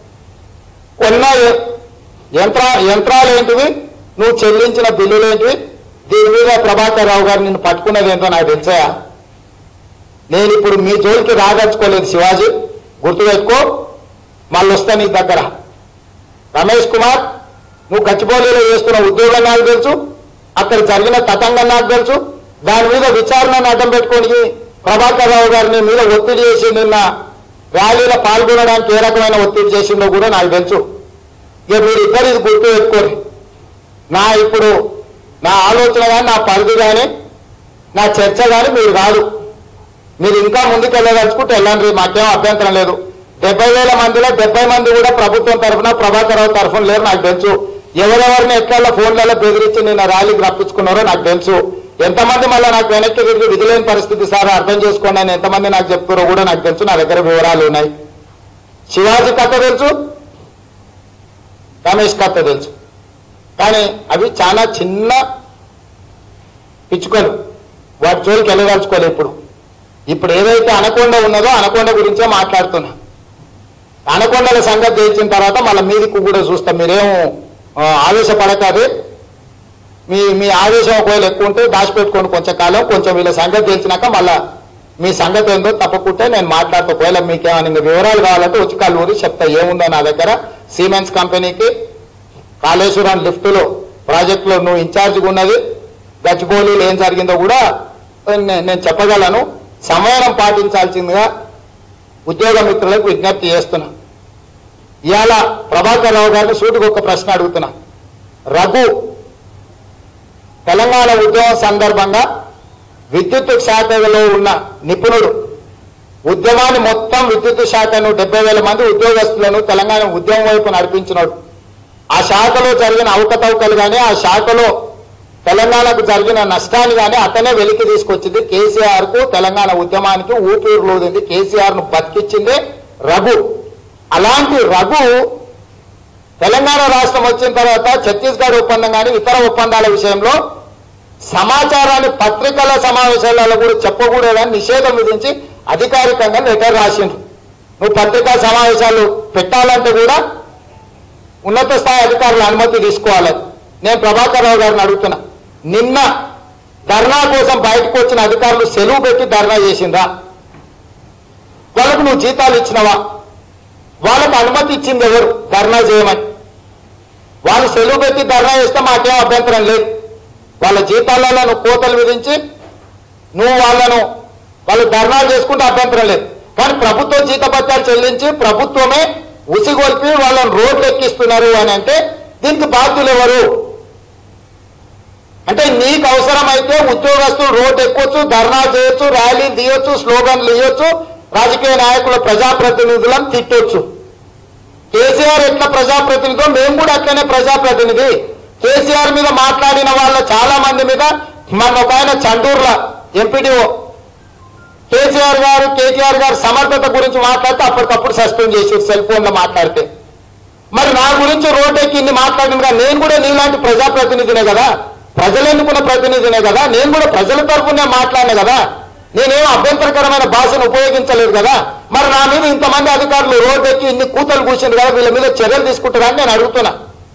కొన్న యంత్ర యంత్రాలు ఏంటివి, నువ్వు చెల్లించిన బిల్లులు ఏంటివి, దీని మీద ప్రభాకర్ రావు గారు నిన్ను పట్టుకున్నది ఏంటో నాకు తెలుసాయా? నేను ఇప్పుడు మీ జోలికి రాదలుచుకోలేదు శివాజీ, గుర్తుపెట్టుకో. మళ్ళీ వస్తా నీ దగ్గర. రమేష్ కుమార్, నువ్వు గచ్చిబౌలిలో చేస్తున్న ఉద్యోగం నాకు తెలుసు, అక్కడ జరిగిన తతంగం నాకు తెలుసు. దాని మీద విచారణను అడ్డం పెట్టుకొని ప్రభాకర్ రావు గారిని మీద ఒత్తిడి చేసి నిన్న ర్యాలీలో పాల్గొనడానికి ఏ రకమైన ఒత్తిడి చేసిందో కూడా నాకు తెలుసు. ఇక మీరు ఇద్దరు ఇది గుర్తు పెట్టుకోరు. నా ఇప్పుడు నా ఆలోచన కానీ, నా పరిధి కానీ, నా చర్చ కానీ మీరు కాదు. మీరు ఇంకా ముందుకు వెళ్ళదలుచుకుంటే వెళ్ళండి, మాకేం అభ్యంతరం లేదు. డెబ్బై వేల మందిలో డెబ్బై మంది కూడా ప్రభుత్వం తరఫున ప్రభాకర్ రావు తరఫున లేరు నాకు తెలుసు. ఎవరెవరిని ఎట్లా ఫోన్లలో బెదిరించి నిన్న ర్యాలీకి రప్పించుకున్నారో నాకు తెలుసు. ఎంతమంది మళ్ళీ నాకు వెనక్కి తిరిగి విధులేని పరిస్థితి సార్ అర్థం చేసుకోండి అని ఎంతమంది నాకు చెప్తారో కూడా నాకు తెలుసు. నా దగ్గర వివరాలు ఉన్నాయి. శివాజీ కథ తెలుసు, రమేష్ కథ తెలుసు. కానీ అవి చాలా చిన్న పిచ్చుకలు, వాటి జోలికి వెళ్ళదలుచుకోలేదు. ఇప్పుడు ఇప్పుడు ఏదైతే అనకొండ ఉన్నదో అనకొండ గురించే మాట్లాడుతున్నా. అనకొండల సంగతి తెలిసిన తర్వాత మళ్ళీ మీదికి కూడా చూస్తాం. మీరేం ఆవేశపడకాదు. మీ మీ ఆవేశం ఒకవేళ ఎక్కువ ఉంటే దాచిపెట్టుకోండి కొంచెం కాలం. కొంచెం వీళ్ళ సంగతి తెలిసినాక మళ్ళా మీ సంగతి ఏందో తప్పకుంటే నేను మాట్లాడుతూ, ఒకవేళ మీకేమైనా ఇంకా వివరాలు కావాలంటే వచ్చి కల్లూరి చెప్తా ఏముందో నా దగ్గర. సిమెంట్స్ కంపెనీకి కాళేశ్వరం లిఫ్టులో ప్రాజెక్టులో నువ్వు ఇన్ఛార్జిగా ఉన్నది, గచ్చిబౌలిలో ఏం జరిగిందో కూడా నేను చెప్పగలను. సమయం పాటించాల్సిందిగా ఉద్యోగ మిత్రులకు విజ్ఞప్తి చేస్తున్నా. ఇవాళ ప్రభాకర్ రావు గారిని సూటికి ఒక ప్రశ్న అడుగుతున్నా. రఘు తెలంగాణ ఉద్యమం సందర్భంగా విద్యుత్ శాఖలో ఉన్న నిపుణుడు ఉద్యమాన్ని మొత్తం విద్యుత్ శాఖను డెబ్బై వేల మంది ఉద్యోగస్తులను తెలంగాణ ఉద్యమం వైపు నడిపించినాడు. ఆ శాఖలో జరిగిన అవకతవకలు కానీ, ఆ శాఖలో తెలంగాణకు జరిగిన నష్టాన్ని కానీ అతనే వెలికి తీసుకొచ్చింది. కేసీఆర్ కు తెలంగాణ ఉద్యమానికి ఊపిరిలోదింది, కేసీఆర్ ను బతికిచ్చిందే రఘు. అలాంటి రఘు తెలంగాణ రాష్ట్రం వచ్చిన తర్వాత ఛత్తీస్గఢ్ ఒప్పందం కానీ ఇతర ఒప్పందాల విషయంలో సమాచారాన్ని పత్రికల సమావేశాలలో కూడా చెప్పకూడదని నిషేధం విధించి అధికారికంగా లెటర్ రాసిండ్రు. నువ్వు పత్రికా సమావేశాలు పెట్టాలంటే కూడా ఉన్నత స్థాయి అధికారుల అనుమతి తీసుకోవాలి. నేను ప్రభాకర్ రావు గారిని అడుగుతున్నా, నిన్న ధర్నా కోసం బయటకు వచ్చిన అధికారులు సెలవు పెట్టి ధర్నా చేసిందా? వాళ్ళకు నువ్వు జీతాలు ఇచ్చినవా? వాళ్ళకు అనుమతి ఇచ్చింది ఎవరు ధర్నా చేయమని? వాళ్ళు సెలవు పెట్టి ధర్నా చేస్తే మాకేం అభ్యంతరం లేదు. వాళ్ళ జీతాలలో నువ్వు కోతలు విధించి నువ్వు వాళ్ళను వాళ్ళు ధర్నాలు చేసుకుంటే అభ్యంతరం లేదు. కానీ ప్రభుత్వ జీతభత్యాలు చెల్లించి ప్రభుత్వమే ఉసిగొల్పి వాళ్ళని రోడ్లు ఎక్కిస్తున్నారు అని అంటే దీనికి బాధ్యులు ఎవరు? అంటే నీకు అవసరమైతే ఉద్యోగస్తులు రోడ్డు ఎక్కొచ్చు, ధర్నా చేయొచ్చు, ర్యాలీలు తీయొచ్చు, స్లోగన్లు ఇవ్వచ్చు, రాజకీయ నాయకుల ప్రజాప్రతినిధులను తిట్టొచ్చు. కేసీఆర్ ఎట్లా ప్రజాప్రతినిధో మేము కూడా అట్లనే ప్రజాప్రతినిధి. కేసీఆర్ మీద మాట్లాడిన వాళ్ళ చాలా మంది మీద మన ఒక ఆయన చండూర్ల ఎంపీడీఓ కేసీఆర్ గారు కేటీఆర్ గారు సమర్థత గురించి మాట్లాడితే అప్పటికప్పుడు సస్పెండ్ చేసారు సెల్ ఫోన్ లో మాట్లాడితే. మరి నా గురించి రోడ్డెక్కి ఇన్ని మాట్లాడింది కదా, నేను కూడా నీలాంటి ప్రజాప్రతినిధినే కదా, ప్రజలు ఎన్నుకున్న ప్రతినిధినే కదా, నేను కూడా ప్రజల తరఫునే మాట్లాడినా కదా, నేనేం అభ్యంతరకరమైన భాషను ఉపయోగించలేదు కదా. మరి నా మీద ఇంతమంది అధికారులు రోడ్డెక్కి ఇన్ని కూతలు కూర్చుంది కదా, వీళ్ళ మీద చర్యలు తీసుకుంటారని నేను అడుగుతున్నా.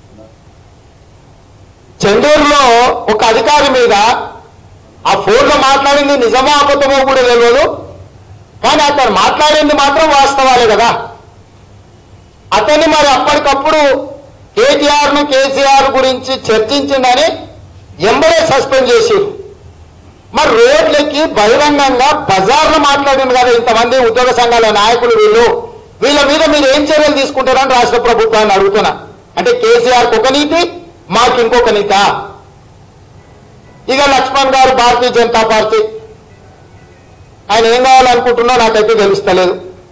చెండూరులో ఒక అధికారి మీద ఆ ఫోన్లో మాట్లాడింది నిజమో అబద్ధమో కూడా తెలియదు, కానీ అతను మాట్లాడింది మాత్రం వాస్తవాలే కదా. అతన్ని మరి అప్పటికప్పుడు కేటీఆర్ ను కేసీఆర్ గురించి చర్చించిందని ఎంబడే సస్పెండ్ చేసిరు. మరి రోడ్లకి బహిరంగంగా బజార్లో మాట్లాడింది కదా ఇంతమంది ఉద్యోగ సంఘాల నాయకులు, వీళ్ళు వీళ్ళ మీద మీరు ఏం చర్యలు తీసుకుంటారని రాష్ట్ర ప్రభుత్వాన్ని అడుగుతున్నా. అంటే కేసీఆర్కి ఒక నీతి, మాకు ఇంకొక నీత. ఇక లక్ష్మణ్ గారు భారతీయ జనతా పార్టీ, ఆయన ఏం కావాలనుకుంటున్నా నాకైతే తెలుస్తలేదు.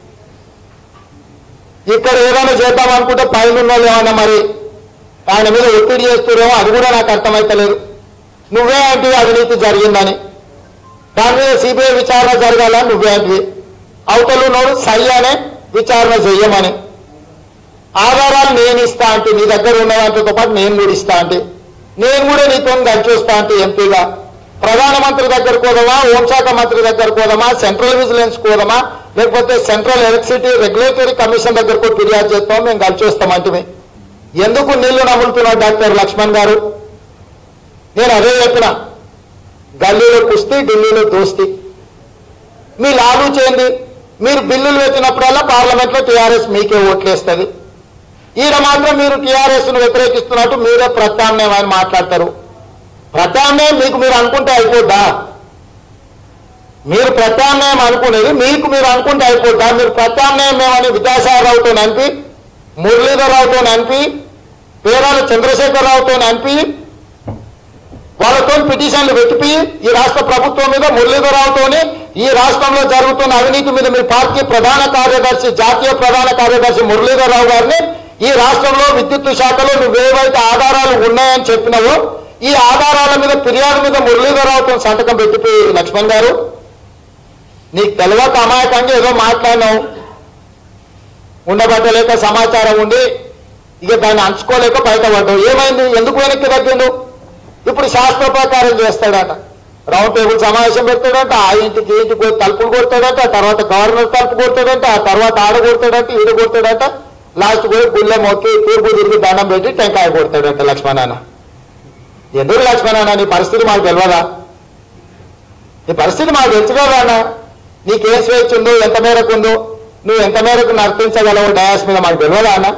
ఇక్కడ ఏదైనా చేద్దాం అనుకుంటే పైన ఉన్న వాళ్ళు ఏమన్నా మరి ఆయన మీద ఒత్తిడి చేస్తున్నారో అది కూడా నాకు అర్థమైతలేదు. నువ్వే అంటే అవినీతి జరిగిందని, దాని మీద సిబిఐ విచారణ జరగాలని నువ్వే అంటే, అవతలు నోడు సై అనే విచారణ చెయ్యమని, ఆధారాలు నేను ఇస్తా అంటే నీ దగ్గర ఉన్న వాటితో పాటు నేను కూడా ఇస్తా అంటే, నేను కూడా నీతో కలిసి వస్తా అంటే ఎంపీగా ప్రధానమంత్రి దగ్గరకు పోదామా, హోంశాఖ మంత్రి దగ్గరకు పోదామా, సెంట్రల్ విజిలెన్స్ పోదామా, లేకపోతే సెంట్రల్ ఎలక్ట్రిసిటీ రెగ్యులేటరీ కమిషన్ దగ్గరకు ఫిర్యాదు చేస్తాం, మేము కలిసి వస్తామంటే ఎందుకు నీళ్లు నమ్ములుతున్నాడు డాక్టర్ లక్ష్మణ్ గారు? నేను అదే చెప్పిన, గల్లీలో కుస్తీ ఢిల్లీలో దోస్తీ. మీ లాభం చేయండి, మీరు బిల్లులు పెట్టినప్పుడల్లా పార్లమెంట్లో టీఆర్ఎస్ మీకే ఓట్లేస్తుంది. ఈడ మాత్రం మీరు టీఆర్ఎస్ ను వ్యతిరేకిస్తున్నట్టు మీరే ప్రత్యామ్నాయం అని మాట్లాడతారు. ప్రత్యామ్నాయం మీకు మీరు అనుకుంటే అయిపోద్దా? మీరు ప్రత్యామ్నాయం అనుకునేది మీకు మీరు అనుకుంటే అయిపోద్దా? మీరు ప్రత్యామ్నాయం ఏమని విద్యాసాగర్ రావుతో అనిపి, మురళీధర్ రావుతో అనిపి, పేరాల చంద్రశేఖర్ రావుతో అనిపి, వాళ్ళతో పిటిషన్లు పెట్టిపి ఈ రాష్ట్ర ప్రభుత్వం మీద మురళీధర్ రావుతోని ఈ రాష్ట్రంలో జరుగుతున్న అవినీతి మీద మీ పార్టీ ప్రధాన కార్యదర్శి, జాతీయ ప్రధాన కార్యదర్శి మురళీధర్ రావు గారిని ఈ రాష్ట్రంలో విద్యుత్ శాఖలో నువ్వేవైతే ఆధారాలు ఉన్నాయని చెప్పినావో ఈ ఆధారాల మీద ఫిర్యాదు మీద మురళీధర్ రావుతో సంతకం పెట్టిపోయి లక్ష్మణ్ గారు నీకు తెలియక అమాయకంగా ఏదో మాట్లాడినావు, ఉండబట్టలేక సమాచారం ఉండి ఇక దాన్ని అంచుకోలేక బయటపడ్డావు. ఏమైంది? ఎందుకు వెనక్కి తగ్గిండు? ఇప్పుడు శాస్త్ర ప్రకారం చేస్తాడట, రౌండ్ టేబుల్ సమావేశం పెడతాడట, ఆ ఇంటికి ఇంటికి తలుపులు కొడతాడట, తర్వాత గవర్నర్ తలుపు కొడతాడట, ఆ తర్వాత ఆడ కొడతాడట, ఈడ కొడతాడట, లాస్ట్ పోయి గుళ్ళె మొక్కి తూర్పు తిరిగి దండం పెట్టి టెంకాయ కొడతాడట లక్ష్మణాన్న. ఎందుకు లక్ష్మణాన్న నీ పరిస్థితి మాకు తెలియదా? నీ పరిస్థితి మాకు తెలుసు కదా అన్న. నీకేం స్వేచ్ఛ ఉందో, ఎంత మేరకు ఉందో, నువ్వు ఎంత మేరకు నర్తించగలవు డయాస్ మీద మాకు తెలియదా అన్న?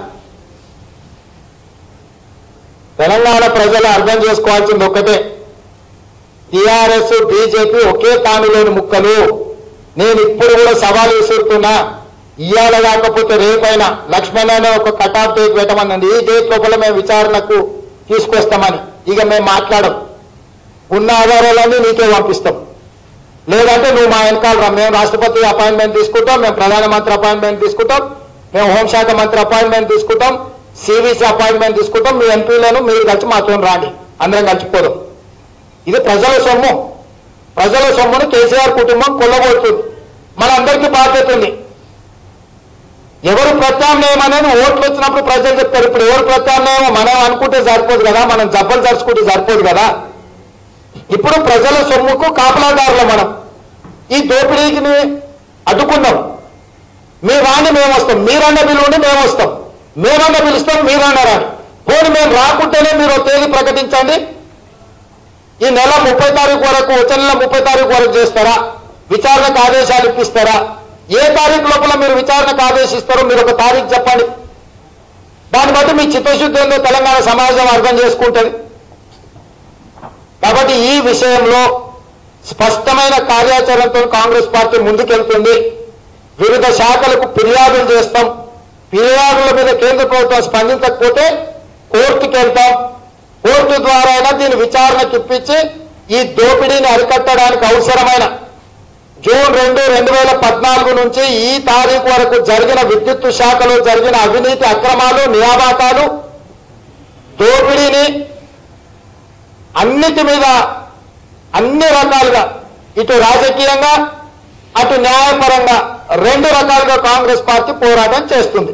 తెలంగాణ ప్రజలు అర్థం చేసుకోవాల్సింది ఒక్కటే, టీఆర్ఎస్ బీజేపీ ఒకే తానులోని ముక్కలు. నేను ఇప్పుడు కూడా సవాల్ విసురుతున్నా, ఇవాళ కాకపోతే రేపైనా లక్ష్మణ్ అనే ఒక కట్ ఆఫ్ డేట్ పెట్టమనండి, ఈ డేట్ లోపల మేము విచారణకు తీసుకొస్తామని. ఇక మేము మాట్లాడం, ఉన్న ఆధారాలన్నీ నీకే పంపిస్తాం, లేదంటే నువ్వు మా వెనకాల రా. మేము రాష్ట్రపతి అపాయింట్మెంట్ తీసుకుంటాం, మేము ప్రధానమంత్రి అపాయింట్మెంట్ తీసుకుంటాం, మేము హోంశాఖ మంత్రి అపాయింట్మెంట్ తీసుకుంటాం, సివిసి అపాయింట్మెంట్ తీసుకుంటాం, మీ ఎంపీలను మీరు కలిసి మాతో రాండి, అందరం కలిసిపోదాం. ఇది ప్రజల సొమ్ము, ప్రజల సొమ్మును కేసీఆర్ కుటుంబం కొల్లగొడుతుంది. మనందరికీ బాధ్యత ఉంది. ఎవరు ప్రత్యామ్నాయం అనేది ఓట్లు వచ్చినప్పుడు ప్రజలు చెప్తారు. ఇప్పుడు ఎవరు ప్రత్యామ్నాయమో మనం అనుకుంటే సరిపోదు కదా, మనం జబ్బలు జరుచుకుంటే సరిపోదు కదా. ఇప్పుడు ప్రజల సొమ్ముకు కాపలాదారులు మనం. ఈ దోపిడీకి అడ్డుకుందాం. మీ రాని మేము వస్తాం, మీరన్న పిలువండి మేము వస్తాం, మేమన్న పిలుస్తాం మీరన్న రాని. పోనీ మేము రాకుంటేనే మీరు తేదీ ప్రకటించండి, ఈ నెల ముప్పై తారీఖు వరకు, వచ్చే నెల ముప్పై తారీఖు వరకు చేస్తారా, విచారణకు ఆదేశాలు ఇప్పిస్తారా, ఏ తారీఖు లోపల మీరు విచారణకు ఆదేశిస్తారో మీరు ఒక తారీఖు చెప్పండి. దాన్ని బట్టి మీ చిత్తశుద్ధి ఏందో తెలంగాణ సమాజం అర్థం చేసుకుంటుంది. కాబట్టి ఈ విషయంలో స్పష్టమైన కార్యాచరణతో కాంగ్రెస్ పార్టీ ముందుకెళ్తుంది. వివిధ శాఖలకు ఫిర్యాదులు చేస్తాం. ఫిర్యాదుల మీద కేంద్ర ప్రభుత్వం స్పందించకపోతే కోర్టుకి వెళ్తాం. కోర్టు ద్వారా అయినా దీన్ని విచారణకు ఇప్పించి ఈ దోపిడీని అరికట్టడానికి అవసరమైన జూన్ రెండు రెండు వేల పద్నాలుగు నుంచి ఈ తారీఖు వరకు జరిగిన విద్యుత్ శాఖలో జరిగిన అవినీతి అక్రమాలు నియామకాలు దోపిడీని అన్నిటి మీద అన్ని రకాలుగా ఇటు రాజకీయంగా అటు న్యాయపరంగా రెండు రకాలుగా కాంగ్రెస్ పార్టీ పోరాటం చేస్తుంది.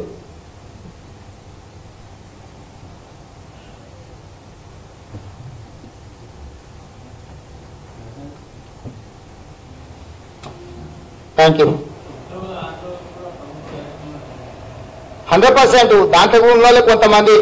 Thank you. హండ్రెడ్ పర్సెంట్ దాంట్లో ఉన్న కొంతమంది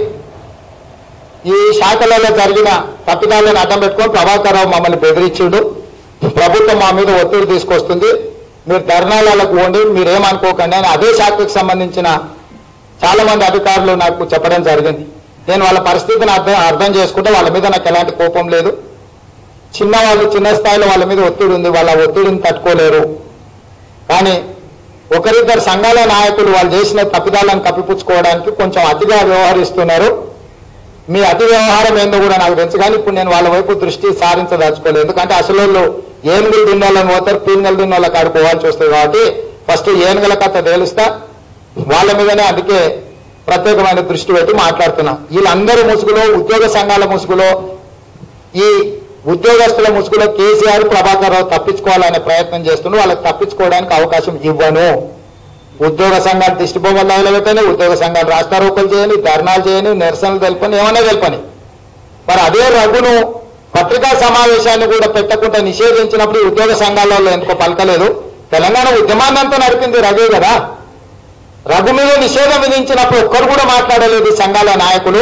ఈ శాఖలలో జరిగిన తప్పిదాలను అడ్డం పెట్టుకొని ప్రభాకర్ రావు మమ్మల్ని బెదిరించుడు, ప్రభుత్వం మా మీద ఒత్తిడి తీసుకొస్తుంది, మీరు ధర్నాలకు పోండి, మీరేమనుకోకండి అని అదే శాఖకు సంబంధించిన చాలా మంది అధికారులు నాకు చెప్పడం జరిగింది. నేను వాళ్ళ పరిస్థితిని అర్థం అర్థం చేసుకుంటే వాళ్ళ మీద నాకు ఎలాంటి కోపం లేదు. చిన్నవాళ్ళు చిన్న స్థాయిలో వాళ్ళ మీద ఒత్తిడి ఉంది, వాళ్ళ ఒత్తిడిని తట్టుకోలేరు. కానీ ఒకరిద్దరు సంఘాల నాయకులు వాళ్ళు చేసిన తప్పిదాలను కప్పిపుచ్చుకోవడానికి కొంచెం అతిగా వ్యవహరిస్తున్నారు. మీ అతి వ్యవహారం ఏందో కూడా నాకు తెలుసు, కానీ ఇప్పుడు నేను వాళ్ళ వైపు దృష్టి సారించదలుచుకోలేదు. ఎందుకంటే అసలు వాళ్ళు ఏనుగులు దిన్నోళ్ళని పోతారు, పీనుగలు దిన్నోళ్ళ కాడ పోవాల్సి వస్తుంది. కాబట్టి ఫస్ట్ ఏనుగుల కథ తేలుస్తా, వాళ్ళ మీదనే అందుకే ప్రత్యేకమైన దృష్టి పెట్టి మాట్లాడుతున్నా. వీళ్ళందరూ ముసుగులో, ఉద్యోగ సంఘాల ముసుగులో, ఈ ఉద్యోగస్తుల ముసుగులో కేసీఆర్ ప్రభాకర్ రావు తప్పించుకోవాలనే ప్రయత్నం చేస్తున్నారు. వాళ్ళకి తప్పించుకోవడానికి అవకాశం ఇవ్వను. ఉద్యోగ సంఘాలు దిష్టి బొమ్మలు పెట్టని, ఉద్యోగ సంఘాలు రాస్తారోకలు చేయని, ధర్నాలు చేయని, నిరసనలు తెలుపని, ఏమన్నా తెలుపని. మరి అదే రఘును పత్రికా సమావేశాన్ని కూడా పెట్టకుండా నిషేధించినప్పుడు ఉద్యోగ సంఘాలలో ఎందుకో పలకలేదు. తెలంగాణ ఉద్యమాన్ని అంతా నడిపింది రఘు కదా. రఘు మీద నిషేధం విధించినప్పుడు ఒక్కరు కూడా మాట్లాడలేదు సంఘాల నాయకులు.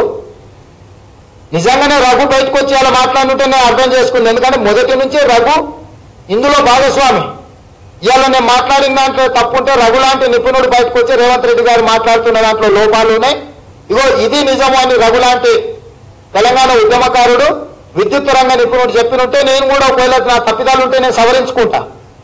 నిజంగానే రఘు బయటకు వచ్చి అలా మాట్లాడుతుంటే నేను అర్థం చేసుకుంది. ఎందుకంటే మొదటి నుంచి రఘు ఇందులో భాగస్వామి. ఇవాళ నేను మాట్లాడిన దాంట్లో తప్పుంటే రఘు లాంటి నిపుణుడు బయటకు వచ్చి రేవంత్ రెడ్డి గారు మాట్లాడుతున్న దాంట్లో లోపాలు ఉన్నాయి, ఇగో ఇది నిజము అని రఘు లాంటి తెలంగాణ ఉద్యమకారుడు విద్యుత్ రంగ నిపుణుడు చెప్పినుంటే నేను కూడా ఒకవేళ నా తప్పిదాలు ఉంటే నేను సవరించుకుంటా.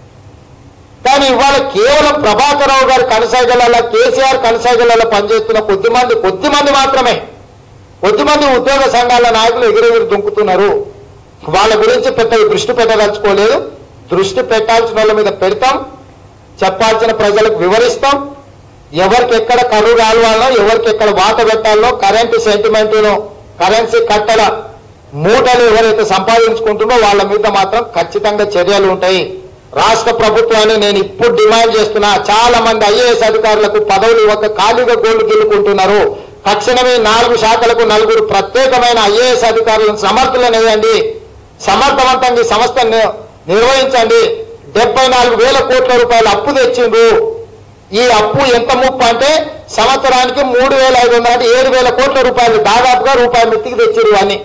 కానీ ఇవాళ కేవలం ప్రభాకర్ రావు గారి కనసాగలలో, కేసీఆర్ కనసాగలలో పనిచేస్తున్న కొద్దిమంది కొద్దిమంది మాత్రమే కొద్దిమంది ఉద్యోగ సంఘాల నాయకులు ఎగిరెగిరి దుంకుతున్నారు. వాళ్ళ గురించి పెద్ద దృష్టి పెట్టదలుచుకోలేదు. దృష్టి పెట్టాల్సిన వాళ్ళ మీద పెడతాం, చెప్పాల్సిన ప్రజలకు వివరిస్తాం. ఎవరికి ఎక్కడ కరువు రావాలో, ఎవరికి ఎక్కడ వాత పెట్టాలో, కరెంటు సెంటిమెంటును, కరెన్సీ కట్టల మూటలు ఎవరైతే సంపాదించుకుంటుందో వాళ్ళ మీద మాత్రం ఖచ్చితంగా చర్యలు ఉంటాయి. రాష్ట్ర ప్రభుత్వాన్ని నేను ఇప్పుడు డిమాండ్ చేస్తున్నా, చాలా మంది ఐఏఎస్ అధికారులకు పదవులు ఇవ్వక ఖాళీగా గోళ్లు గిల్లుకుంటున్నారు. తక్షణమే నాలుగు శాఖలకు నలుగురు ప్రత్యేకమైన ఐఏఎస్ అధికారులను సమర్థులను వేయండి, సమర్థవంతంగా ఈ సంస్థను నిర్వహించండి. డెబ్బై నాలుగు వేల కోట్ల రూపాయలు అప్పు తెచ్చిండ్రు. ఈ అప్పు ఎంత ముప్పు అంటే సంవత్సరానికి మూడు వేల ఐదు వందల అంటే ఏడు వేల కోట్ల రూపాయలు దాదాపుగా రూపాయలు మిత్తికి తెచ్చిరు అని.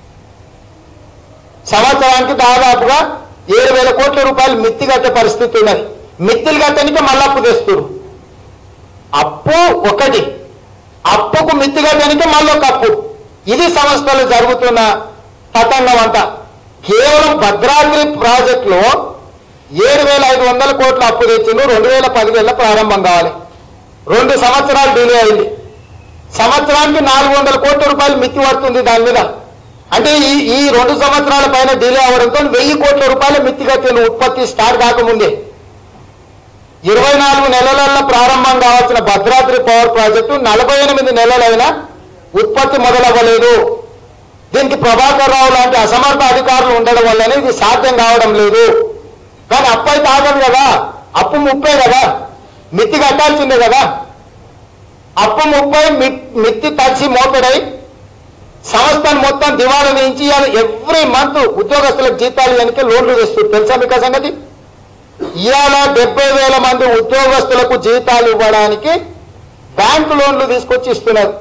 సంవత్సరానికి దాదాపుగా ఏడు వేల కోట్ల రూపాయలు మిత్తి కట్టే పరిస్థితి ఉన్నది. మిత్తులు కట్టడానికి మళ్ళీ అప్పు తెస్తారు. అప్పు ఒకటి, అప్పుకు మిత్తి కట్టడానికి మళ్ళీ ఒక అప్పు. ఇది సంస్థలు జరుగుతున్న తతంగం అంతా. కేవలం భద్రాద్రి ప్రాజెక్టులో ఏడు వేల ఐదు వందల కోట్ల అప్పు తెచ్చిండు. రెండు వేల పదివేల ప్రారంభం కావాలి, రెండు సంవత్సరాలు డిలే అయింది. సంవత్సరానికి నాలుగు వందల కోట్ల రూపాయలు మిత్తి పడుతుంది దాని మీద. అంటే ఈ ఈ రెండు సంవత్సరాల పైన డిలే అవడంతో వెయ్యి కోట్ల రూపాయల మిత్తి కట్టిండు ఉత్పత్తి స్టార్ట్ కాకముందే. ఇరవై నాలుగు నెలలలో ప్రారంభం కావాల్సిన భద్రాద్రి పవర్ ప్రాజెక్టు నలభై ఎనిమిది నెలలైనా ఉత్పత్తి మొదలవ్వలేదు. దీనికి ప్రభాకర్ రావు లాంటి అసమర్థ అధికారులు ఉండడం వల్లనే ఇది సాధ్యం కావడం లేదు. కానీ అప్పు అయితే ఆగదు కదా, అప్పు ముప్పై కదా, మిత్తి కట్టాల్సిందే కదా. అప్పు ముప్పై మిత్తి తడిచి మోపెడై సంస్థను మొత్తం దివాళా నుంచి ఎవ్రీ మంత్ ఉద్యోగస్తులకు జీతాలు వెనక లోన్లు తెస్తారు. తెలుసా మీకు ఆ సంగతి? ఇవాళ డెబ్బై వేల మంది ఉద్యోగస్తులకు జీతాలు ఇవ్వడానికి బ్యాంకు లోన్లు తీసుకొచ్చి ఇస్తున్నారు.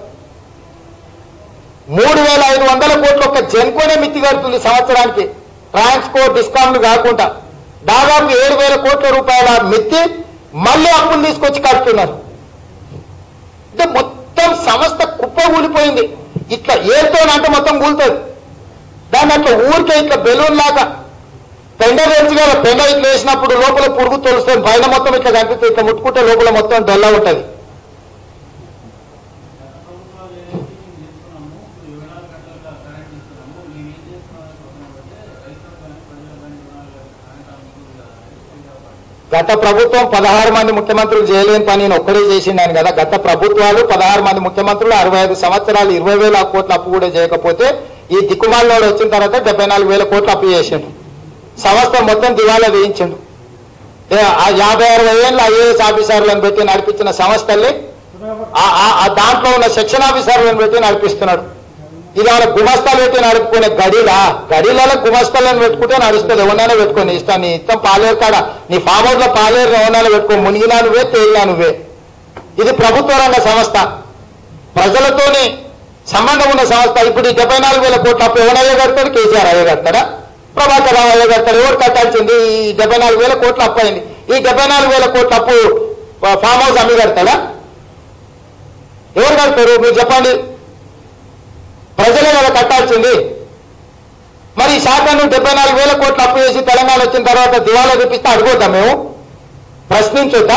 మూడు వేల ఐదు వందల కోట్ల ఒక్క జెన్కోనే మిత్తి కడుతుంది సంవత్సరానికి, ట్రాన్స్పోర్ట్ డిస్కౌంట్లు కాకుండా. దాదాపు ఏడు వేల కోట్ల రూపాయల మిత్తి మళ్ళీ అప్పులు తీసుకొచ్చి కడుతున్నారు. అంటే మొత్తం సంస్థ కుప్ప కూలిపోయింది. ఇట్లా ఏరుతోనంటే మొత్తం కూలుతుంది. దాన్ని అట్లా ఊరికే ఇట్లా బెలూన్ లాగా పెండ తెలుసు కదా, పెండ ఇట్లా వేసినప్పుడు లోపల పురుగు తొలుస్తుంది, పైన మొత్తం ఇట్లా కనిపిస్తుంది, ఇట్లా ముట్టుకుంటే లోపల మొత్తం డొల్ల ఉంటుంది. గత ప్రభుత్వం పదహారు మంది ముఖ్యమంత్రులు చేయలేని పని నేను ఒక్కడే చేసిండాను కదా. గత ప్రభుత్వాలు పదహారు మంది ముఖ్యమంత్రులు అరవై ఐదు సంవత్సరాలు ఇరవై వేల కోట్ల అప్పు కూడా చేయకపోతే ఈ దిక్కుమాలలో వచ్చిన తర్వాత డెబ్బై నాలుగు వేల కోట్ల అప్పు చేసిండు. సంస్థ మొత్తం దివాలా వేయించిండు. యాభై అరవై ఏళ్ళ ఐఏఎస్ ఆఫీసర్లను పెట్టి నడిపించిన సంస్థల్ని దాంట్లో ఉన్న సెక్షన్ ఆఫీసర్లను పెట్టి నడిపిస్తున్నాడు. ఇది ఏమైనా గుమస్తాలు పెట్టి నడుపుకునే గడిలా? గడిలలో గుమస్తాలను పెట్టుకుంటే నడుస్తుంది. ఎవరైనా పెట్టుకోని ఇష్టం, నీ ఇష్టం. పాలేరు కాడ నీ ఫామ్ హౌస్ లో పాలేరు ఎవరైనా పెట్టుకో, మునిగినా నువ్వే తేలినా నువ్వే. ఇది ప్రభుత్వ రంగ సంస్థ, ప్రజలతోనే సంబంధం ఉన్న సంస్థ. ఇప్పుడు ఈ డెబ్బై నాలుగు వేల కోట్ల అప్పు ఎవరైనా కడతాడు? కేసీఆర్ అయ్యే కడతాడా? ప్రభాకర్ రావు అయ్యే కడతాడు? ఎవరు కట్టాల్సింది? ఈ డెబ్బై నాలుగు వేల కోట్ల అప్పు అయింది. ఈ డెబ్బై నాలుగు వేల కోట్ల అప్పు ఫామ్ హౌస్ అమ్మి కడతాడా? ఎవరు కడతారు మీరు చెప్పండి? ప్రజలే కదా కట్టాల్సింది. మరి ఈ శాఖను డెబ్బై నాలుగు వేల కోట్ల అప్పు చేసి తెలంగాణ వచ్చిన తర్వాత దివాలా చూపిస్తే అడుగుద్దా? మేము ప్రశ్నించొద్దా?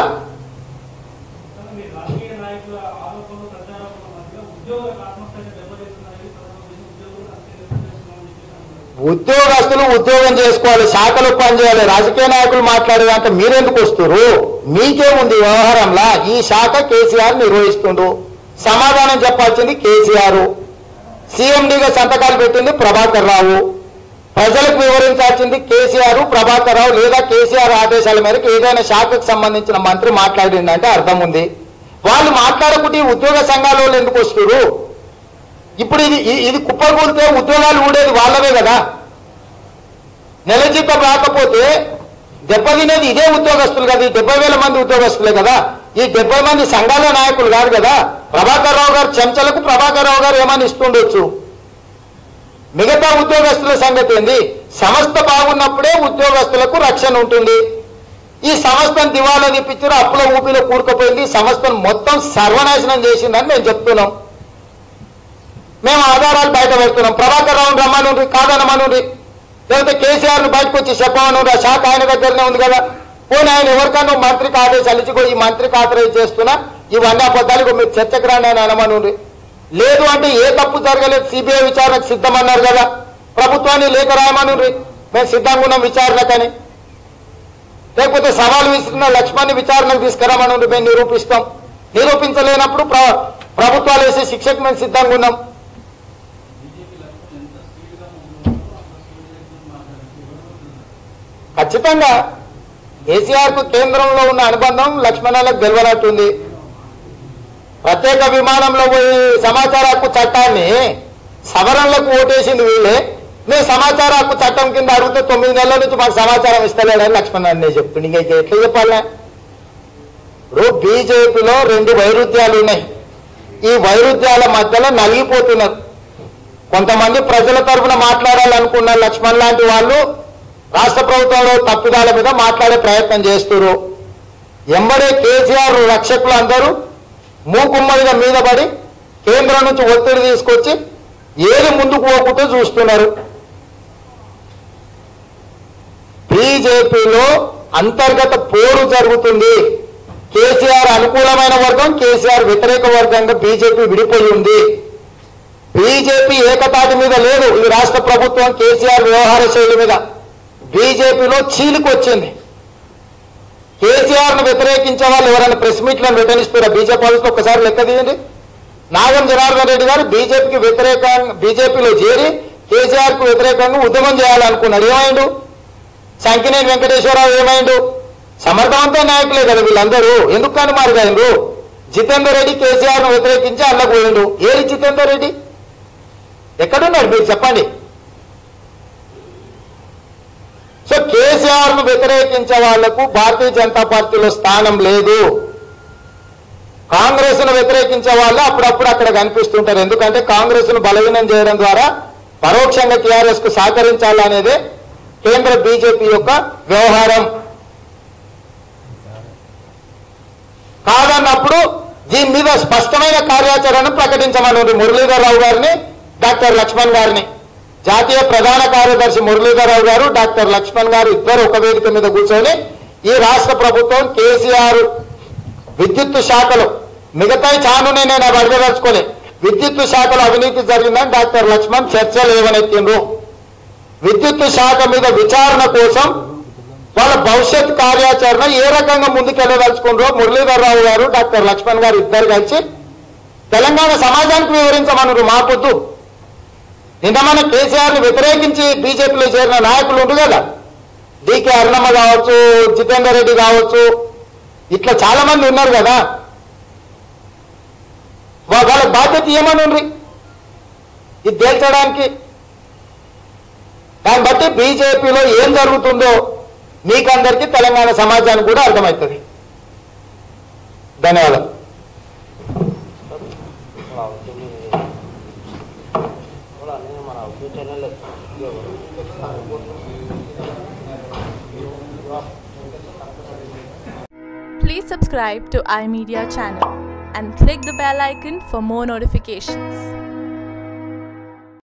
ఉద్యోగస్తులు ఉద్యోగం చేసుకోవాలి, శాఖలు పనిచేయాలి. రాజకీయ నాయకులు మాట్లాడేదంటే మీరెందుకు వస్తున్నారు? మీకేముంది వ్యవహారంలా? ఈ శాఖ కేసీఆర్ నిర్వహిస్తుండు, సమాధానం చెప్పాల్సింది కేసీఆర్. సీఎండీగా సంతకాలు పెట్టింది ప్రభాకర్ రావు, ప్రజలకు వివరించాల్సింది కేసీఆర్, ప్రభాకర్ రావు. లేదా కేసీఆర్ ఆదేశాల మేరకు ఏదైనా శాఖకు సంబంధించిన మంత్రి మాట్లాడిందంటే అర్థం ఉంది. వాళ్ళు మాట్లాడకుంటే ఉద్యోగ సంఘాల వాళ్ళు ఎందుకు వస్తున్నారు? ఇప్పుడు ఇది ఇది కుప్పకూలితే ఉద్యోగాలు ఊడేది వాళ్ళవే కదా. నెల జీతం రాకపోతే దెబ్బతినేది ఇదే ఉద్యోగస్తులు కదా. ఈ డెబ్బై వేల మంది ఉద్యోగస్తులే కదా. ఈ డెబ్బై మంది సంఘాల నాయకులు కాదు కదా. ప్రభాకర్ రావు గారు చెంచలకు ప్రభాకర్ రావు గారు ఏమని ఇస్తుండొచ్చు. మిగతా ఉద్యోగస్తుల సంగతి ఏంది? సంస్థ బాగున్నప్పుడే ఉద్యోగస్తులకు రక్షణ ఉంటుంది. ఈ సంస్థను దివాలా తీపించారు, అప్పుల ఊపిలో కూరుకుపోయింది, సంస్థను మొత్తం సర్వనాశనం చేసిందని మేము చెప్తున్నాం. మేము ఆధారాలు బయట పెడుతున్నాం. ప్రభాకర్ రావుని రమ్మనుండ్రి, కాదనమనుండ్రి, లేకపోతే కేసీఆర్ను బయటకు వచ్చి చెప్పమనుండ్రి. ఆ శాఖ ఆయన దగ్గరనే ఉంది కదా. పోనీ ఆయన ఎవరికన్నా మంత్రికి ఆదేశాలు ఇచ్చిగో ఈ మంత్రికి ఆథరైజ్ చేస్తున్నా, ఇవన్నీ అబద్ధాలు మీరు చర్చకు రాని అని అనమనుండ్రి. లేదు అంటే ఏ తప్పు జరగలేదు, సిబిఐ విచారణకు సిద్ధమన్నారు కదా, ప్రభుత్వాన్ని లేఖ రాయమనుండ్రి, మేము సిద్ధంగా ఉన్నాం విచారణకని. లేకపోతే సవాల్ విసిరిన లక్ష్మణ్ని విచారణకు తీసుకురామనుండ్రి, మేము నిరూపిస్తాం. నిరూపించలేనప్పుడు ప్రభుత్వాలు వేసే శిక్షకు మేము సిద్ధంగా ఉన్నాం. ఖచ్చితంగా కేసీఆర్ కు కేంద్రంలో ఉన్న అనుబంధం లక్ష్మణాలకు గెలవనట్టుంది. ప్రత్యేక విమానంలో పోయి సమాచార హక్కు చట్టాన్ని సవరణలకు ఓటేసింది వీళ్ళే. మేము సమాచార హక్కు చట్టం కింద అడిగితే తొమ్మిది నెలల నుంచి మాకు సమాచారం ఇస్తలేడని లక్ష్మణ్ అన్నే చెప్తుంది. ఇంకా ఎట్లా చెప్పాలనే? ఇప్పుడు బీజేపీలో రెండు వైరుధ్యాలు ఉన్నాయి. ఈ వైరుధ్యాల మధ్యలో నలిగిపోతున్నారు. కొంతమంది ప్రజల తరఫున మాట్లాడాలనుకున్న లక్ష్మణ్ లాంటి వాళ్ళు రాష్ట్ర ప్రభుత్వంలో తప్పిదాల మీద మాట్లాడే ప్రయత్నం చేస్తున్నారు. ఎంబడే కేసీఆర్ రక్షకులు అందరూ మూకుమ్మడిగా మీద పడి కేంద్రం నుంచి ఒత్తిడి తీసుకొచ్చి ఏది ముందుకు పోకుండా చూస్తున్నారు. బీజేపీలో అంతర్గత పోరు జరుగుతుంది. కేసీఆర్ అనుకూలమైన వర్గం, కేసీఆర్ వ్యతిరేక వర్గంగా బీజేపీ విడిపోయి ఉంది. బీజేపీ ఏకతాటి మీద లేదు. ఈ రాష్ట్ర ప్రభుత్వం కేసీఆర్ వ్యవహార శైలి మీద బీజేపీలో చీలికొచ్చింది. కేసీఆర్ ను వ్యతిరేకించే వాళ్ళు ఎవరైనా ప్రెస్ మీట్లను రిటర్నిస్తారా? బీజేపీ వాళ్ళతో ఒకసారి లెక్క తీయండి. నాగం జనార్దన్ రెడ్డి గారు బీజేపీకి వ్యతిరేకంగా బీజేపీలో చేరి కేసీఆర్ కు వ్యతిరేకంగా ఉద్యమం చేయాలనుకున్నాడు. ఏమైండు? సంకినేని వెంకటేశ్వరరావు ఏమైండు? సమర్థవంతమైన నాయకులే కదా వీళ్ళందరూ. ఎందుకు కానీ మారిపోయిండు? జితేందర్ రెడ్డి కేసీఆర్ ను వ్యతిరేకించి అన్నకు పోయిండు. ఏది జితేందర్ రెడ్డి? ఎక్కడున్నాడు మీరు చెప్పండి. సో కేసీఆర్ ను వ్యతిరేకించే వాళ్లకు భారతీయ జనతా పార్టీలో స్థానం లేదు. కాంగ్రెస్ ను వ్యతిరేకించే వాళ్ళు అప్పుడప్పుడు అక్కడ కనిపిస్తుంటారు. ఎందుకంటే కాంగ్రెస్ ను బలహీనం చేయడం ద్వారా పరోక్షంగా టీఆర్ఎస్ కు సహకరించాలనేదే కేంద్ర బీజేపీ యొక్క వ్యవహారం. కాదన్నప్పుడు దీని మీద స్పష్టమైన కార్యాచరణ ప్రకటించమని మురళీధర్ రావు గారిని, డాక్టర్ లక్ష్మణ్ గారిని. జాతీయ ప్రధాన కార్యదర్శి మురళీధర్ రావు గారు, డాక్టర్ లక్ష్మణ్ గారు ఇద్దరు ఒక వేదిక మీద కూర్చొని ఈ రాష్ట్ర ప్రభుత్వం కేసీఆర్ విద్యుత్ శాఖలో మిగతా చానునే నేను అవి అడగదలుచుకోలే, విద్యుత్ శాఖలో అవినీతి జరిగిందని డాక్టర్ లక్ష్మణ్ చర్చలు ఏవనెత్తిండ్రు. విద్యుత్ శాఖ మీద విచారణ కోసం వాళ్ళ భవిష్యత్ కార్యాచరణ ఏ రకంగా ముందుకెళ్ళదలుచుకుంటారో మురళీధరరావు గారు డాక్టర్ లక్ష్మణ్ గారు ఇద్దరు కలిసి తెలంగాణ సమాజానికి వివరించమన్నారు. మాకొద్దు. నిన్న మన కేసీఆర్ని వ్యతిరేకించి బీజేపీలో చేరిన నాయకులు ఉండు కదా, డికే అరుణమ్మ కావచ్చు, జితేందర్ రెడ్డి కావచ్చు, ఇట్లా చాలా మంది ఉన్నారు కదా, వాళ్ళ బాధ్యత ఏమని ఉండ్రి ఇది తేల్చడానికి. దాన్ని బట్టి బీజేపీలో ఏం జరుగుతుందో మీకందరికీ తెలంగాణ సమాజానికి కూడా అర్థమవుతుంది. ధన్యవాదాలు. Please subscribe to iMedia channel and click the bell icon for more notifications.